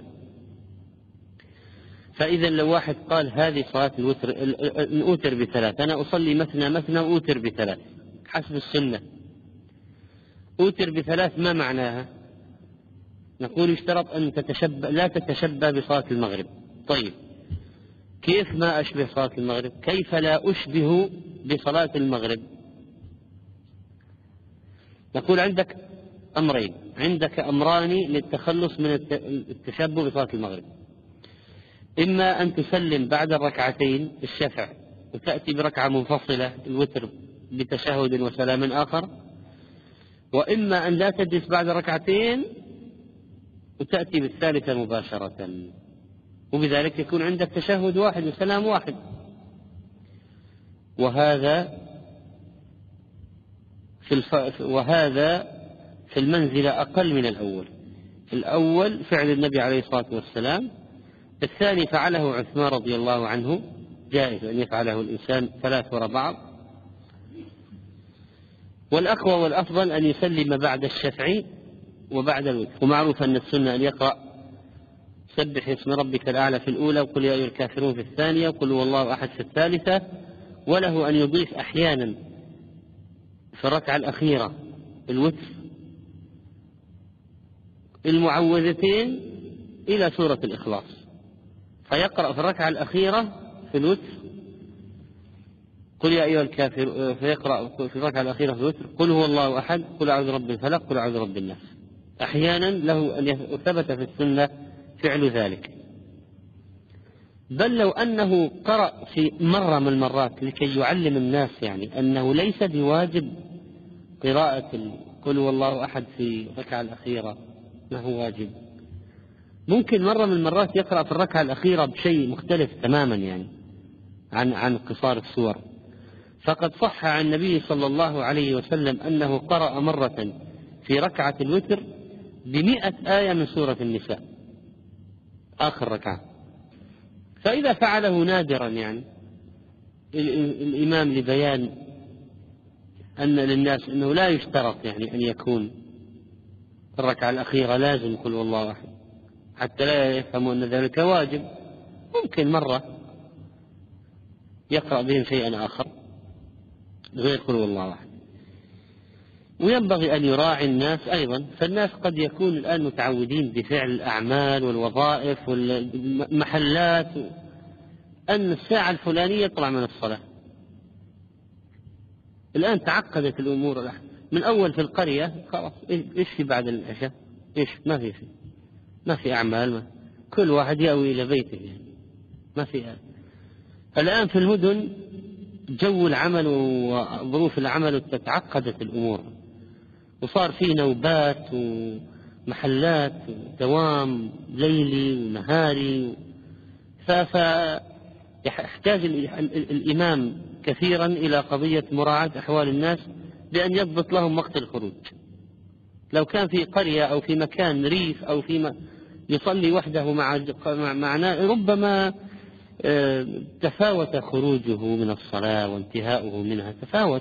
S1: فإذا لو واحد قال: هذه صلاة الوتر، نؤتر بثلاث، أنا أصلي مثنى مثنى وأوتر بثلاث حسب السنة، أوتر بثلاث، ما معناها؟ نقول: يشترط أن تتشبه لا تتشبه بصلاة المغرب. طيب كيف ما أشبه صلاة المغرب؟ كيف لا أشبه بصلاة المغرب؟ نقول عندك أمرين، عندك أمران للتخلص من التشبه بصلاة المغرب: إما أن تسلم بعد الركعتين الشفع وتأتي بركعة منفصلة الوتر بتشهد وسلام آخر، وإما أن لا تجلس بعد ركعتين وتأتي بالثالثة مباشرة، وبذلك يكون عندك تشهد واحد وسلام واحد. وهذا في الف... وهذا في المنزلة أقل من الأول. الأول فعل النبي عليه الصلاة والسلام، الثاني فعله عثمان رضي الله عنه، جائز أن يفعله الإنسان ثلاث وراء بعض. والأقوى والأفضل أن يسلم بعد الشفع وبعد الوتر. ومعروف أن السنة أن يقرأ سبح اسم ربك الأعلى في الأولى، وقل يا أيها الكافرون في الثانية، وقل هو الله أحد في الثالثة. وله أن يضيف أحيانا في الركعة الأخيرة الوتر المعوذتين إلى سورة الإخلاص، فيقرأ في الركعة الأخيرة في الوتر قل يا أيها الكافر، فيقرأ في الركعة الأخيرة في الوتر قل هو الله أحد، قل أعوذ برب الفلق، قل أعوذ برب الناس. أحيانا له أن ثبت في السنة فعل ذلك. بل لو أنه قرأ في مرة من المرات لكي يعلم الناس يعني أنه ليس بواجب قراءة قل هو الله أحد في الركعة الأخيرة، ما هو واجب، ممكن مرة من المرات يقرأ في الركعة الأخيرة بشيء مختلف تماما يعني عن عن قصار السور. فقد صح عن النبي صلى الله عليه وسلم أنه قرأ مرة في ركعة الوتر بمئة آية من سورة النساء آخر ركعة. فإذا فعله نادرا يعني الإمام لبيان أن للناس أنه لا يشترط يعني أن يكون الركعة الأخيرة لازم قل والله أحد حتى لا يفهموا أن ذلك واجب، ممكن مرة يقرأ بهم شيئا آخر غير قل والله أحد. وينبغي أن يراعي الناس أيضا، فالناس قد يكون الآن متعودين بفعل الأعمال والوظائف والمحلات أن الساعة الفلانية يطلع من الصلاة. الآن تعقدت الأمور من أول في القرية خلاص إيش في بعد العشاء، إيش ما في شيء، ما في أعمال، ما كل واحد يأوي إلى بيته يعني ما في أعمال. الآن في المدن جو العمل وظروف العمل تتعقدت الأمور، وصار في نوبات ومحلات ودوام ليلي ونهاري، فيحتاج الإمام كثيرا إلى قضية مراعاة أحوال الناس بأن يضبط لهم وقت الخروج. لو كان في قرية أو في مكان ريف أو في يصلي وحده مع معناه ربما تفاوت خروجه من الصلاة وانتهاؤه منها تفاوت،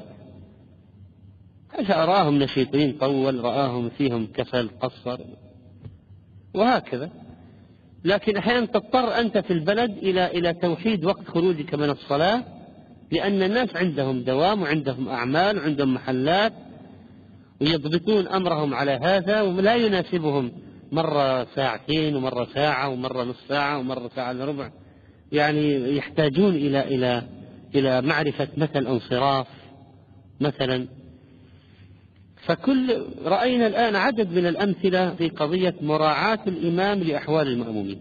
S1: أراهم نشيطين طول، رآهم فيهم كسل قصر وهكذا. لكن أحيانا تضطر أنت في البلد إلى إلى توحيد وقت خروجك من الصلاة، لأن الناس عندهم دوام وعندهم أعمال وعندهم محلات ويضبطون أمرهم على هذا، ولا يناسبهم مرة ساعتين ومرة ساعة ومرة نصف ساعة ومرة ساعة إلا ربع، يعني يحتاجون إلى إلى إلى معرفة متى الانصراف مثلا. فكل رأينا الآن عدد من الأمثلة في قضية مراعاة الإمام لأحوال المأمومين.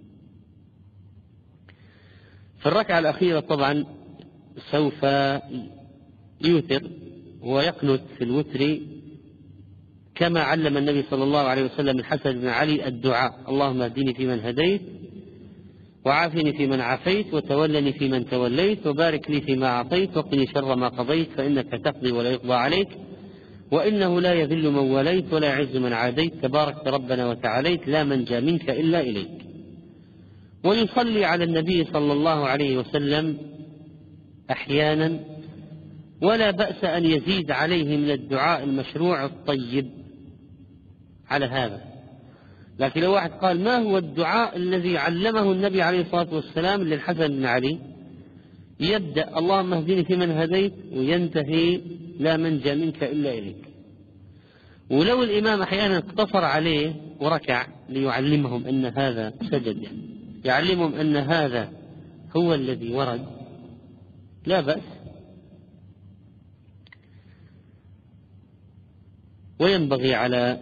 S1: في الركعة الأخيرة طبعا سوف يوتر ويقنت في الوتر كما علم النبي صلى الله عليه وسلم الحسن بن علي الدعاء: اللهم اهدني فيمن هديت، وعافني فيمن عافيت، وتولني فيمن توليت، وبارك لي فيما أعطيت، وقني شر ما قضيت، فإنك تقضي ولا يقضى عليك، وإنه لا يذل من وليت ولا يعز من عاديت، تبارك ربنا وتعاليت، لا منجى منك إلا إليك. ويصلي على النبي صلى الله عليه وسلم أحيانا، ولا بأس أن يزيد عليه من الدعاء المشروع الطيب على هذا. لكن لو واحد قال ما هو الدعاء الذي علمه النبي عليه الصلاة والسلام للحسن بن علي، يبدأ اللهم اهدني فيمن هديت وينتهي لا منجى منك إلا إليك. ولو الإمام أحيانا اقتصر عليه وركع ليعلمهم أن هذا سجد، يعني يعلمهم أن هذا هو الذي ورد، لا بأس. وينبغي على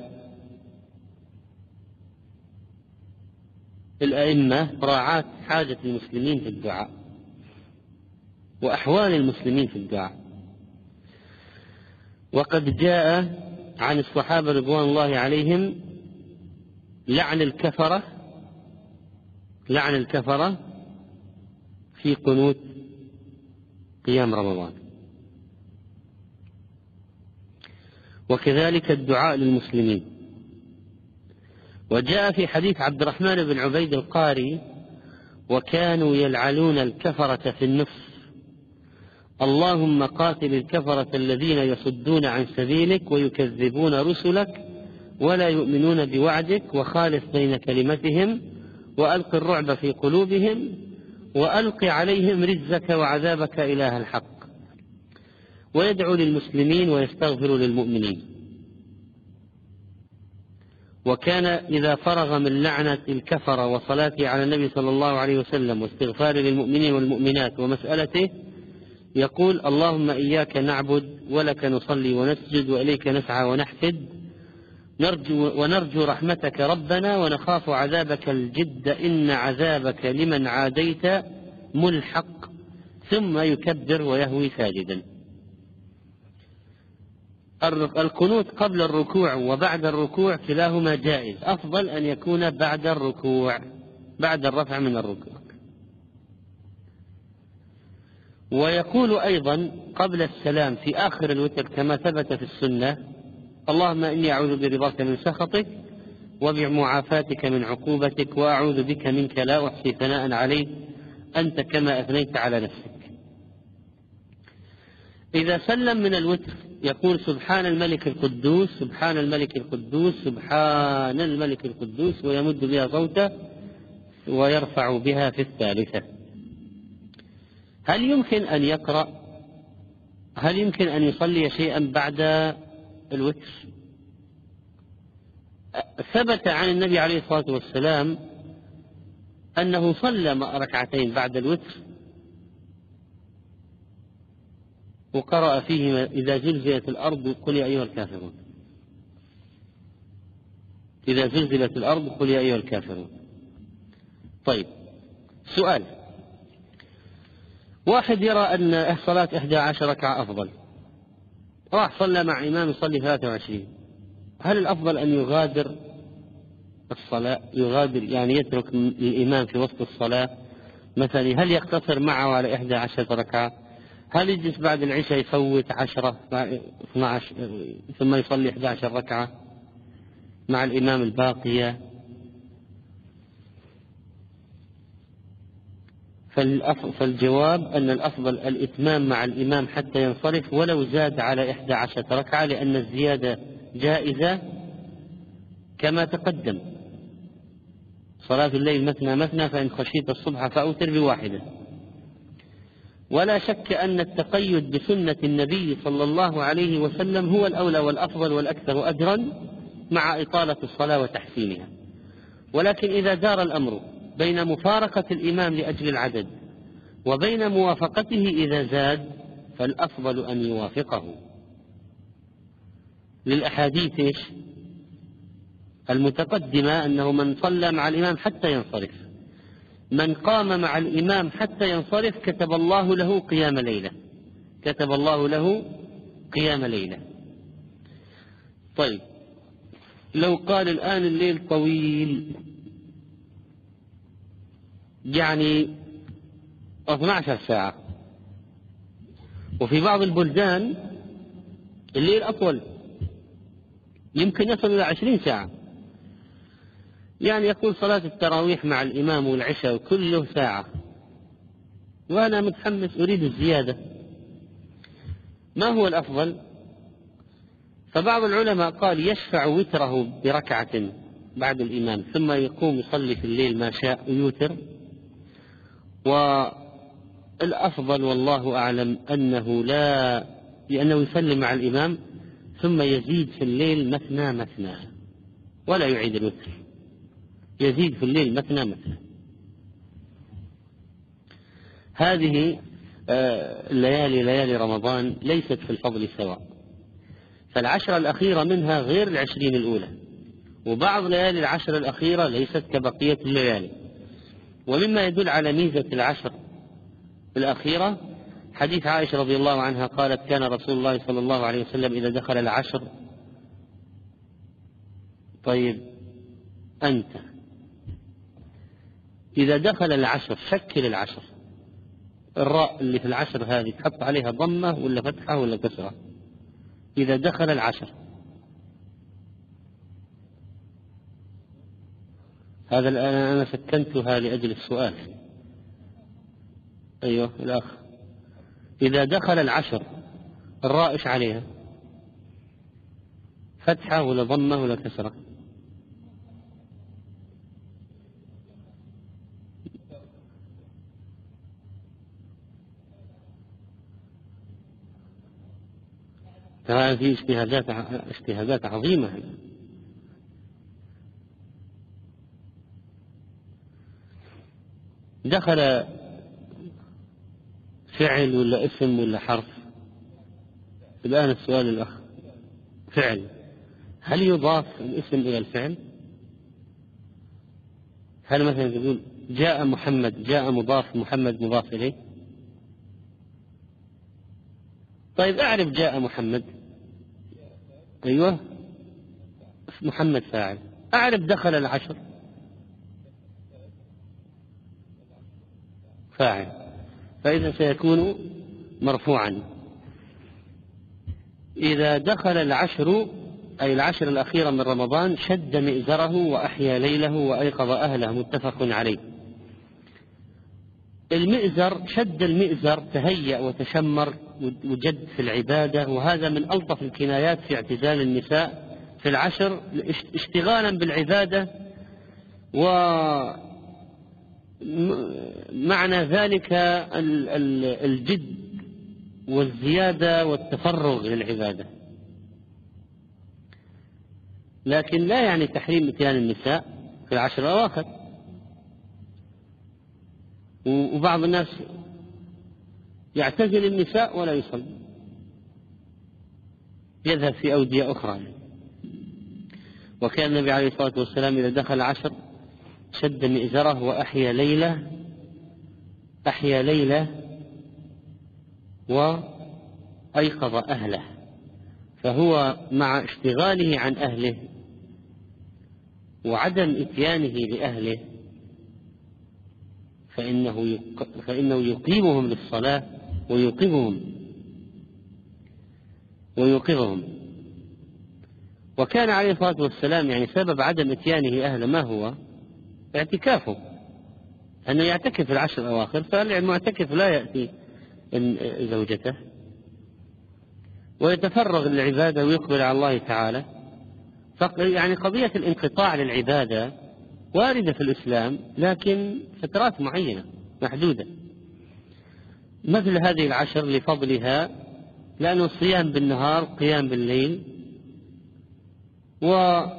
S1: الأئمة مراعاة حاجة المسلمين في الدعاء وأحوال المسلمين في الدعاء. وقد جاء عن الصحابة رضوان الله عليهم لعن الكفرة لعن الكفرة في قنوت قيام رمضان، وكذلك الدعاء للمسلمين. وجاء في حديث عبد الرحمن بن عبيد القاري: وكانوا يلعنون الكفرة في النصف: اللهم قاتل الكفرة الذين يصدون عن سبيلك ويكذبون رسلك ولا يؤمنون بوعدك، وخالف بين كلمتهم، وألق الرعب في قلوبهم، وألق عليهم رجزك وعذابك إله الحق. ويدعو للمسلمين ويستغفر للمؤمنين. وكان إذا فرغ من لعنة الكفر وصلاته على النبي صلى الله عليه وسلم واستغفار للمؤمنين والمؤمنات ومسألته يقول: اللهم إياك نعبد ولك نصلي ونسجد وإليك نسعى ونحفد، نرجو ونرجو رحمتك ربنا ونخاف عذابك الجد، إن عذابك لمن عاديت ملحق. ثم يكبر ويهوي ساجدا. القنوت قبل الركوع وبعد الركوع كلاهما جائز، أفضل أن يكون بعد الركوع، بعد الرفع من الركوع. ويقول أيضا قبل السلام في آخر الوتر كما ثبت في السنة: اللهم إني أعوذ برضاك من سخطك وبمعافاتك من عقوبتك، وأعوذ بك منك لا أحصي ثناء عليك أنت كما أثنيت على نفسك. إذا سلم من الوتر يقول: سبحان الملك القدوس سبحان الملك القدوس سبحان الملك القدوس، ويمد بها صوته ويرفع بها في الثالثة. هل يمكن أن يقرأ هل يمكن أن يصلي شيئا بعد الوتر؟ ثبت عن النبي عليه الصلاة والسلام أنه صلى ركعتين بعد الوتر وقرأ فيهما: إذا زلزلت الأرض قل يا أيها الكافرون، إذا زلزلت الأرض قل يا أيها الكافرون. طيب، سؤال: واحد يرى أن صلاة إحدى عشر ركعة أفضل، راح صلى مع إمام يصلي ثلاثة وعشرين، هل الأفضل أن يغادر الصلاة، يغادر يعني يترك الإمام في وسط الصلاة مثلا؟ هل يقتصر معه على إحدى عشر ركعة؟ هل يجلس بعد العشاء يفوت عشرة اثنا عشر ثم يصلي إحدى عشر ركعة مع الإمام الباقية؟ فالجواب أن الأفضل الإتمام مع الإمام حتى ينصرف ولو زاد على إحدى عشر ركعة، لأن الزيادة جائزة كما تقدم: صلاة الليل مثنى مثنى، فإن خشيت الصبح فأوتر بواحدة. ولا شك أن التقيد بسنة النبي صلى الله عليه وسلم هو الأولى والأفضل والأكثر أجرا مع إطالة الصلاة وتحسينها. ولكن إذا دار الأمر بين مفارقة الإمام لأجل العدد وبين موافقته إذا زاد، فالأفضل أن يوافقه، للأحاديث المتقدمة أنه من صلى مع الإمام حتى ينصرف، من قام مع الإمام حتى ينصرف كتب الله له قيام ليلة، كتب الله له قيام ليلة. طيب، لو قال الآن الليل طويل، يعني اثنتي عشرة ساعة، وفي بعض البلدان الليل أطول يمكن يصل إلى عشرين ساعة، يعني يقول صلاة التراويح مع الإمام والعشاء كله ساعة، وأنا متحمس أريد الزيادة، ما هو الأفضل؟ فبعض العلماء قال يشفع وتره بركعة بعد الإمام ثم يقوم يصلي في الليل ما شاء ويوتر. والأفضل والله أعلم أنه لا لأنه يسلم مع الإمام ثم يزيد في الليل مثنى مثنى ولا يعيد الوتر، يزيد في الليل مثنى مثنى. هذه الليالي ليالي رمضان ليست في الفضل سواء، فالعشرة الأخيرة منها غير العشرين الأولى، وبعض ليالي العشر الأخيرة ليست كبقية الليالي. ومما يدل على ميزة العشر الأخيرة حديث عائشة رضي الله عنها قالت: كان رسول الله صلى الله عليه وسلم إذا دخل العشر. طيب أنت إذا دخل العشر شكل العشر، الراء اللي في العشر هذه تحط عليها ضمة ولا فتحة ولا كسرة؟ إذا دخل العشر، هذا الآن أنا سكنتها لأجل السؤال. أيوه الأخ، إذا دخل العشر الراء إيش عليها؟ فتحة ولا ضمة ولا كسرة؟ ترى في اجتهادات اجتهادات عظيمة. دخل فعل ولا اسم ولا حرف؟ الآن السؤال الأخ، فعل، هل يضاف الاسم إلى الفعل؟ هل مثلا تقول جاء محمد، جاء مضاف، محمد مضاف إليه؟ طيب أعرف جاء محمد، أيوه محمد فاعل. أعرف دخل العشر فاعل، فإذا سيكون مرفوعا. إذا دخل العشر أي العشر الأخيرة من رمضان شد مئزره وأحيا ليله وأيقظ أهله، متفق عليه. المئزر، شد المئزر، تهيأ وتشمر وجد في العبادة، وهذا من ألطف الكنايات في اعتزال النساء في العشر اشتغالا بالعبادة، ومعنى ذلك الجد والزيادة والتفرغ للعبادة. لكن لا يعني تحريم اتيان النساء في العشر الأواخر. وبعض الناس يعتزل النساء ولا يصلي، يذهب في أودية أخرى. وكان النبي عليه الصلاة والسلام إذا دخل العشر شد مئزره وأحيا ليلة أحيا ليلة وأيقظ أهله، فهو مع اشتغاله عن أهله وعدم إتيانه لأهله فإنه فإنه يقيمهم للصلاة ويوقظهم ويوقظهم وكان عليه الصلاة والسلام يعني سبب عدم إتيانه أهله ما هو؟ اعتكافه، أنه يعتكف العشر الأواخر، فالمعتكف لا يأتي زوجته ويتفرغ للعبادة ويقبل على الله تعالى. يعني قضية الانقطاع للعبادة واردة في الإسلام، لكن فترات معينة محدودة. مثل هذه العشر لفضلها، لأنه الصيام بالنهار قيام بالليل وجد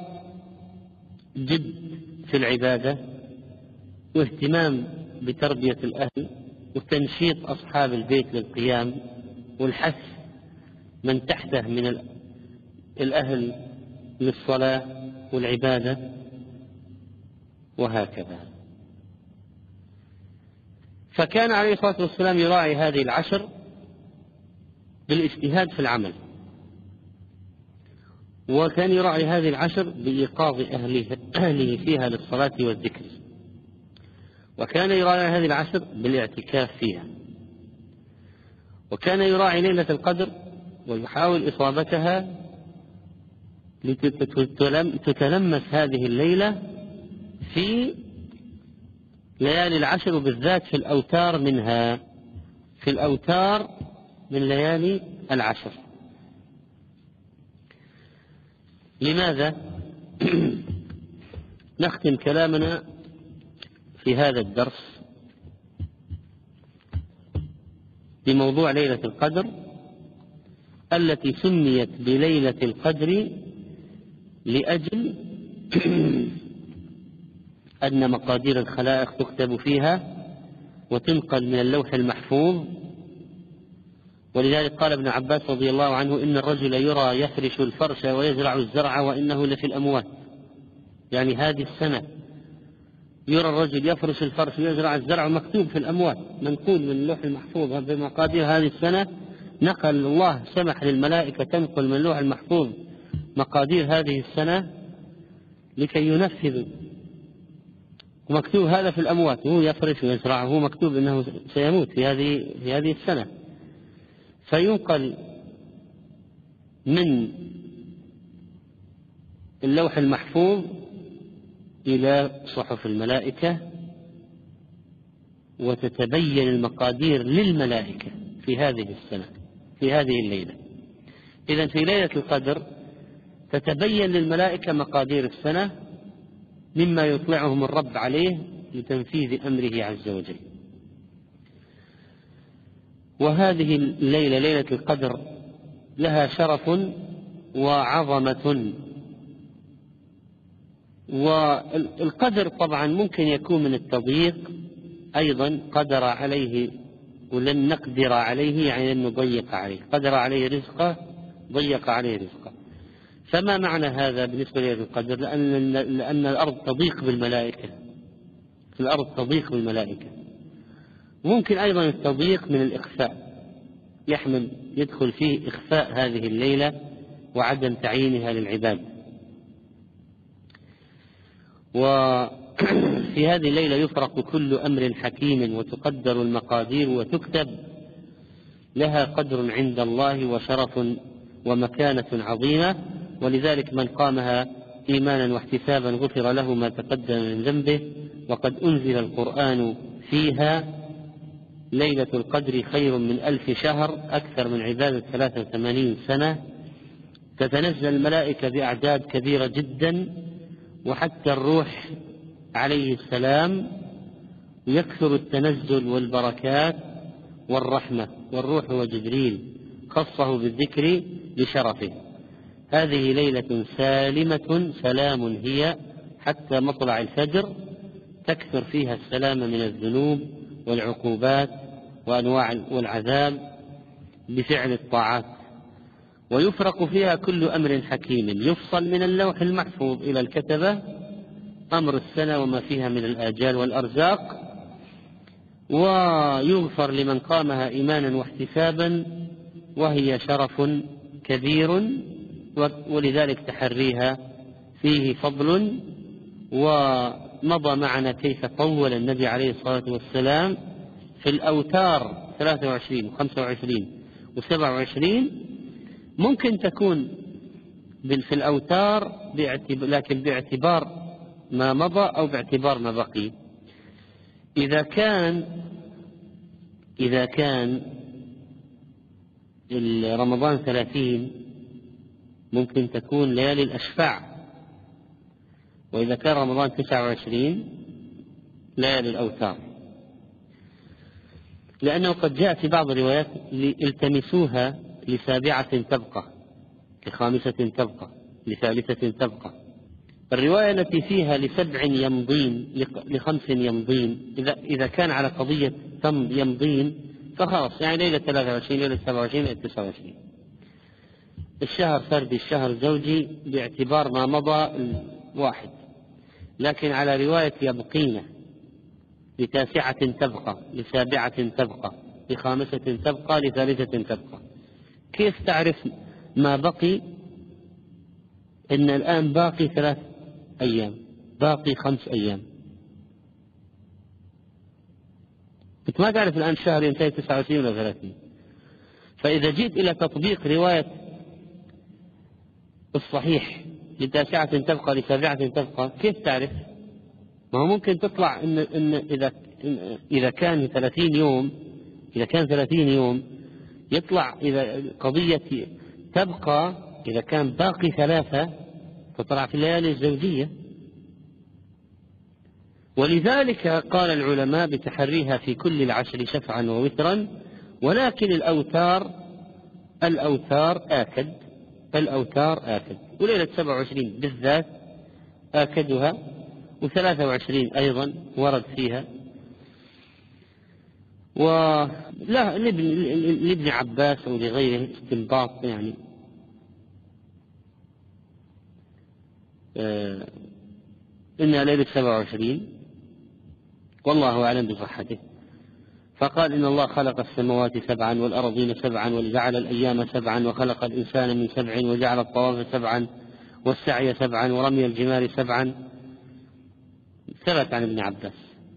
S1: في العبادة واهتمام بتربية الأهل وتنشيط أصحاب البيت للقيام والحث من تحته من الأهل للصلاة والعبادة وهكذا. فكان عليه الصلاة والسلام يراعي هذه العشر بالاجتهاد في العمل، وكان يراعي هذه العشر بإيقاظ أهله, أهله فيها للصلاة والذكر، وكان يراعي هذه العشر بالاعتكاف فيها، وكان يراعي ليلة القدر ويحاول إصابتها لتتلمس هذه الليلة في ليالي العشر، وبالذات في الأوتار منها في الأوتار من ليالي العشر. لماذا؟ نختم كلامنا في هذا الدرس بموضوع ليلة القدر التي سميت بليلة القدر لأجل أن مقادير الخلائق تكتب فيها وتنقل من اللوح المحفوظ، ولذلك قال ابن عباس رضي الله عنه إن الرجل يرى يفرش الفرش ويزرع الزرع وإنه لفي الأموات. يعني هذه السنة يرى الرجل يفرش الفرش ويزرع الزرع ومكتوب في الأموات، منقول من اللوح المحفوظ بمقادير هذه السنة. نقل الله، سمح للملائكة تنقل من اللوح المحفوظ مقادير هذه السنة لكي ينفذوا، ومكتوب هذا في الأموات، وهو يفرش ويزرع، وهو مكتوب أنه سيموت في هذه في هذه السنة. فينقل من اللوح المحفوظ إلى صحف الملائكة، وتتبين المقادير للملائكة في هذه السنة في هذه الليلة. إذن في ليلة القدر تتبين للملائكة مقادير السنة مما يطلعهم الرب عليه لتنفيذ أمره عز وجل. وهذه الليلة ليلة القدر لها شرف وعظمة. والقدر طبعا ممكن يكون من التضييق أيضا، قدر عليه ولن نقدر عليه يعني لن نضيق عليه، قدر عليه رزقه ضيق عليه رزقه. فما معنى هذا بالنسبة لليلة القدر؟ لأن, لأن الأرض تضيق بالملائكة، في الأرض تضيق بالملائكة. ممكن أيضا التضييق من الإخفاء، يحمل يدخل فيه إخفاء هذه الليلة وعدم تعيينها للعباد. وفي هذه الليلة يفرق كل أمر حكيم وتقدر المقادير وتكتب، لها قدر عند الله وشرف ومكانة عظيمة. ولذلك من قامها إيمانا واحتسابا غفر له ما تقدم من ذنبه. وقد أنزل القرآن فيها. ليلة القدر خير من ألف شهر، أكثر من عبادة ثلاثة وثمانين سنة. تتنزل الملائكة بأعداد كبيرة جدا، وحتى الروح عليه السلام يكثر التنزل والبركات والرحمة. والروح هو جبريل خصه بالذكر لشرفه. هذه ليلة سالمة، سلام هي حتى مطلع الفجر، تكثر فيها السلام من الذنوب والعقوبات وأنواع والعذاب بفعل الطاعات. ويفرق فيها كل أمر حكيم، يفصل من اللوح المحفوظ إلى الكتبة أمر السنة وما فيها من الآجال والأرزاق. ويغفر لمن قامها إيمانا واحتسابا، وهي شرف كبير، ولذلك تحريها فيه فضل. ومضى معنا كيف طول النبي عليه الصلاة والسلام في الأوتار ثلاثة وعشرين وخمسة وعشرين وسبعة وعشرين. ممكن تكون في الأوتار لكن باعتبار ما مضى أو باعتبار ما بقي. إذا كان إذا كان رمضان ثلاثين ممكن تكون ليالي الأشفاع، وإذا كان رمضان تسعة وعشرين ليالي الأوتار، لأنه قد جاء في بعض الروايات التمسوها لسابعة تبقى، لخامسة تبقى، لثالثة تبقى. الرواية التي فيها لسبع يمضين لخمس يمضين، إذا إذا كان على قضية يمضين فخلاص، يعني ليلة ثلاثة وعشرين ليلة سبعة وعشرين ليلة تسعة وعشرين. الشهر فردي الشهر زوجي باعتبار ما مضى واحد. لكن على رواية يبقين لتاسعة تبقى، لسابعة تبقى، لخامسة تبقى، لثالثة تبقى. كيف تعرف ما بقي؟ إن الآن باقي ثلاث أيام، باقي خمس أيام. أنت ما تعرف الآن شهر ينتهي تسعة وعشرين ولا ثلاثين. فإذا جيت إلى تطبيق رواية الصحيح لتاسعة تبقى لسابعة تبقى، كيف تعرف؟ ما هو ممكن تطلع إن, إن إذا إن إذا كان ثلاثين يوم إذا كان ثلاثين يوم يطلع إذا قضية تبقى، إذا كان باقي ثلاثة تطلع في الليالي الزوجية. ولذلك قال العلماء بتحريها في كل العشر شفعا ووترا. ولكن الأوتار الأوتار آكد الأوتار آكد وليلة سبعة وعشرين بالذات آكدها، وثلاثة وعشرين أيضا ورد فيها. ولا لابن, لابن عباس أو لغيره استنباط يعني آه إنها ليلة سبعة وعشرين، والله أعلم بصحته. فقال إن الله خلق السماوات سبعا والأرضين سبعا وجعل الأيام سبعا وخلق الإنسان من سبع وجعل الطواف سبعا والسعي سبعا ورمي الجمار سبعا. ثبت عن ابن عباس.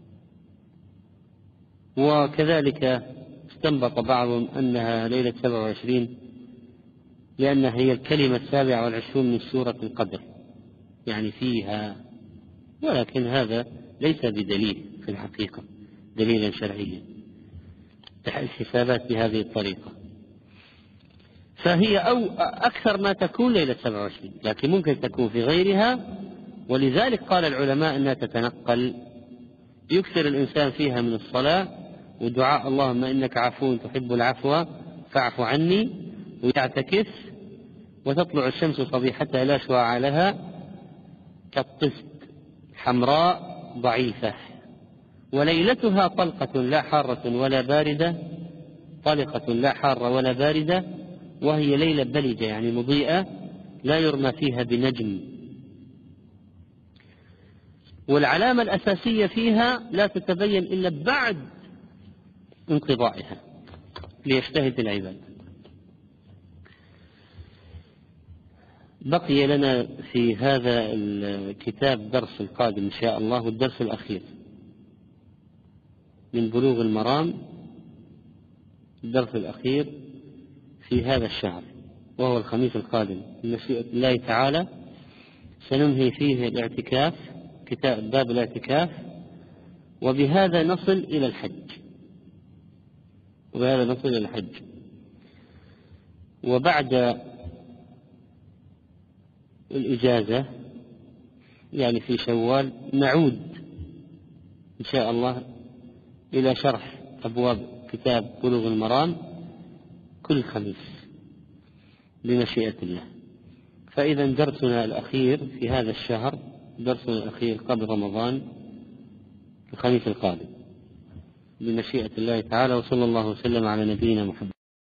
S1: وكذلك استنبط بعضهم أنها ليلة سبعة وعشرين لأنها هي الكلمة السابعة والعشرون من سورة القدر، يعني فيها، ولكن هذا ليس بدليل في الحقيقة دليلا شرعيا الحسابات بهذه الطريقة. فهي أو أكثر ما تكون ليلة سبعة وعشرين، لكن ممكن تكون في غيرها، ولذلك قال العلماء أنها تتنقل، يكثر الإنسان فيها من الصلاة ودعاء اللهم إنك عفو تحب العفو فاعف عني، ويعتكف، وتطلع الشمس صبيحتها لا شعاع لها كالطفل حمراء ضعيفة، وليلتها طلقة لا حارة ولا باردة، طلقة لا حارة ولا باردة، وهي ليلة بلجة يعني مضيئة لا يرمى فيها بنجم. والعلامة الأساسية فيها لا تتبين إلا بعد انقضائها ليجتهد العباد. بقي لنا في هذا الكتاب درس القادم إن شاء الله، الدرس الأخير من بلوغ المرام، الدرس الأخير في هذا الشهر، وهو الخميس القادم بمشيئة الله تعالى. سننهي فيه الاعتكاف، كتاب باب الاعتكاف، وبهذا نصل إلى الحج، وبهذا نصل إلى الحج. وبعد الإجازة يعني في شوال نعود إن شاء الله إلى شرح أبواب كتاب بلوغ المرام كل خميس بمشيئة الله. فإذا درسنا الأخير في هذا الشهر، درسنا الأخير قبل رمضان الخميس القادم بمشيئة الله تعالى. وصلى الله وسلم على نبينا محمد.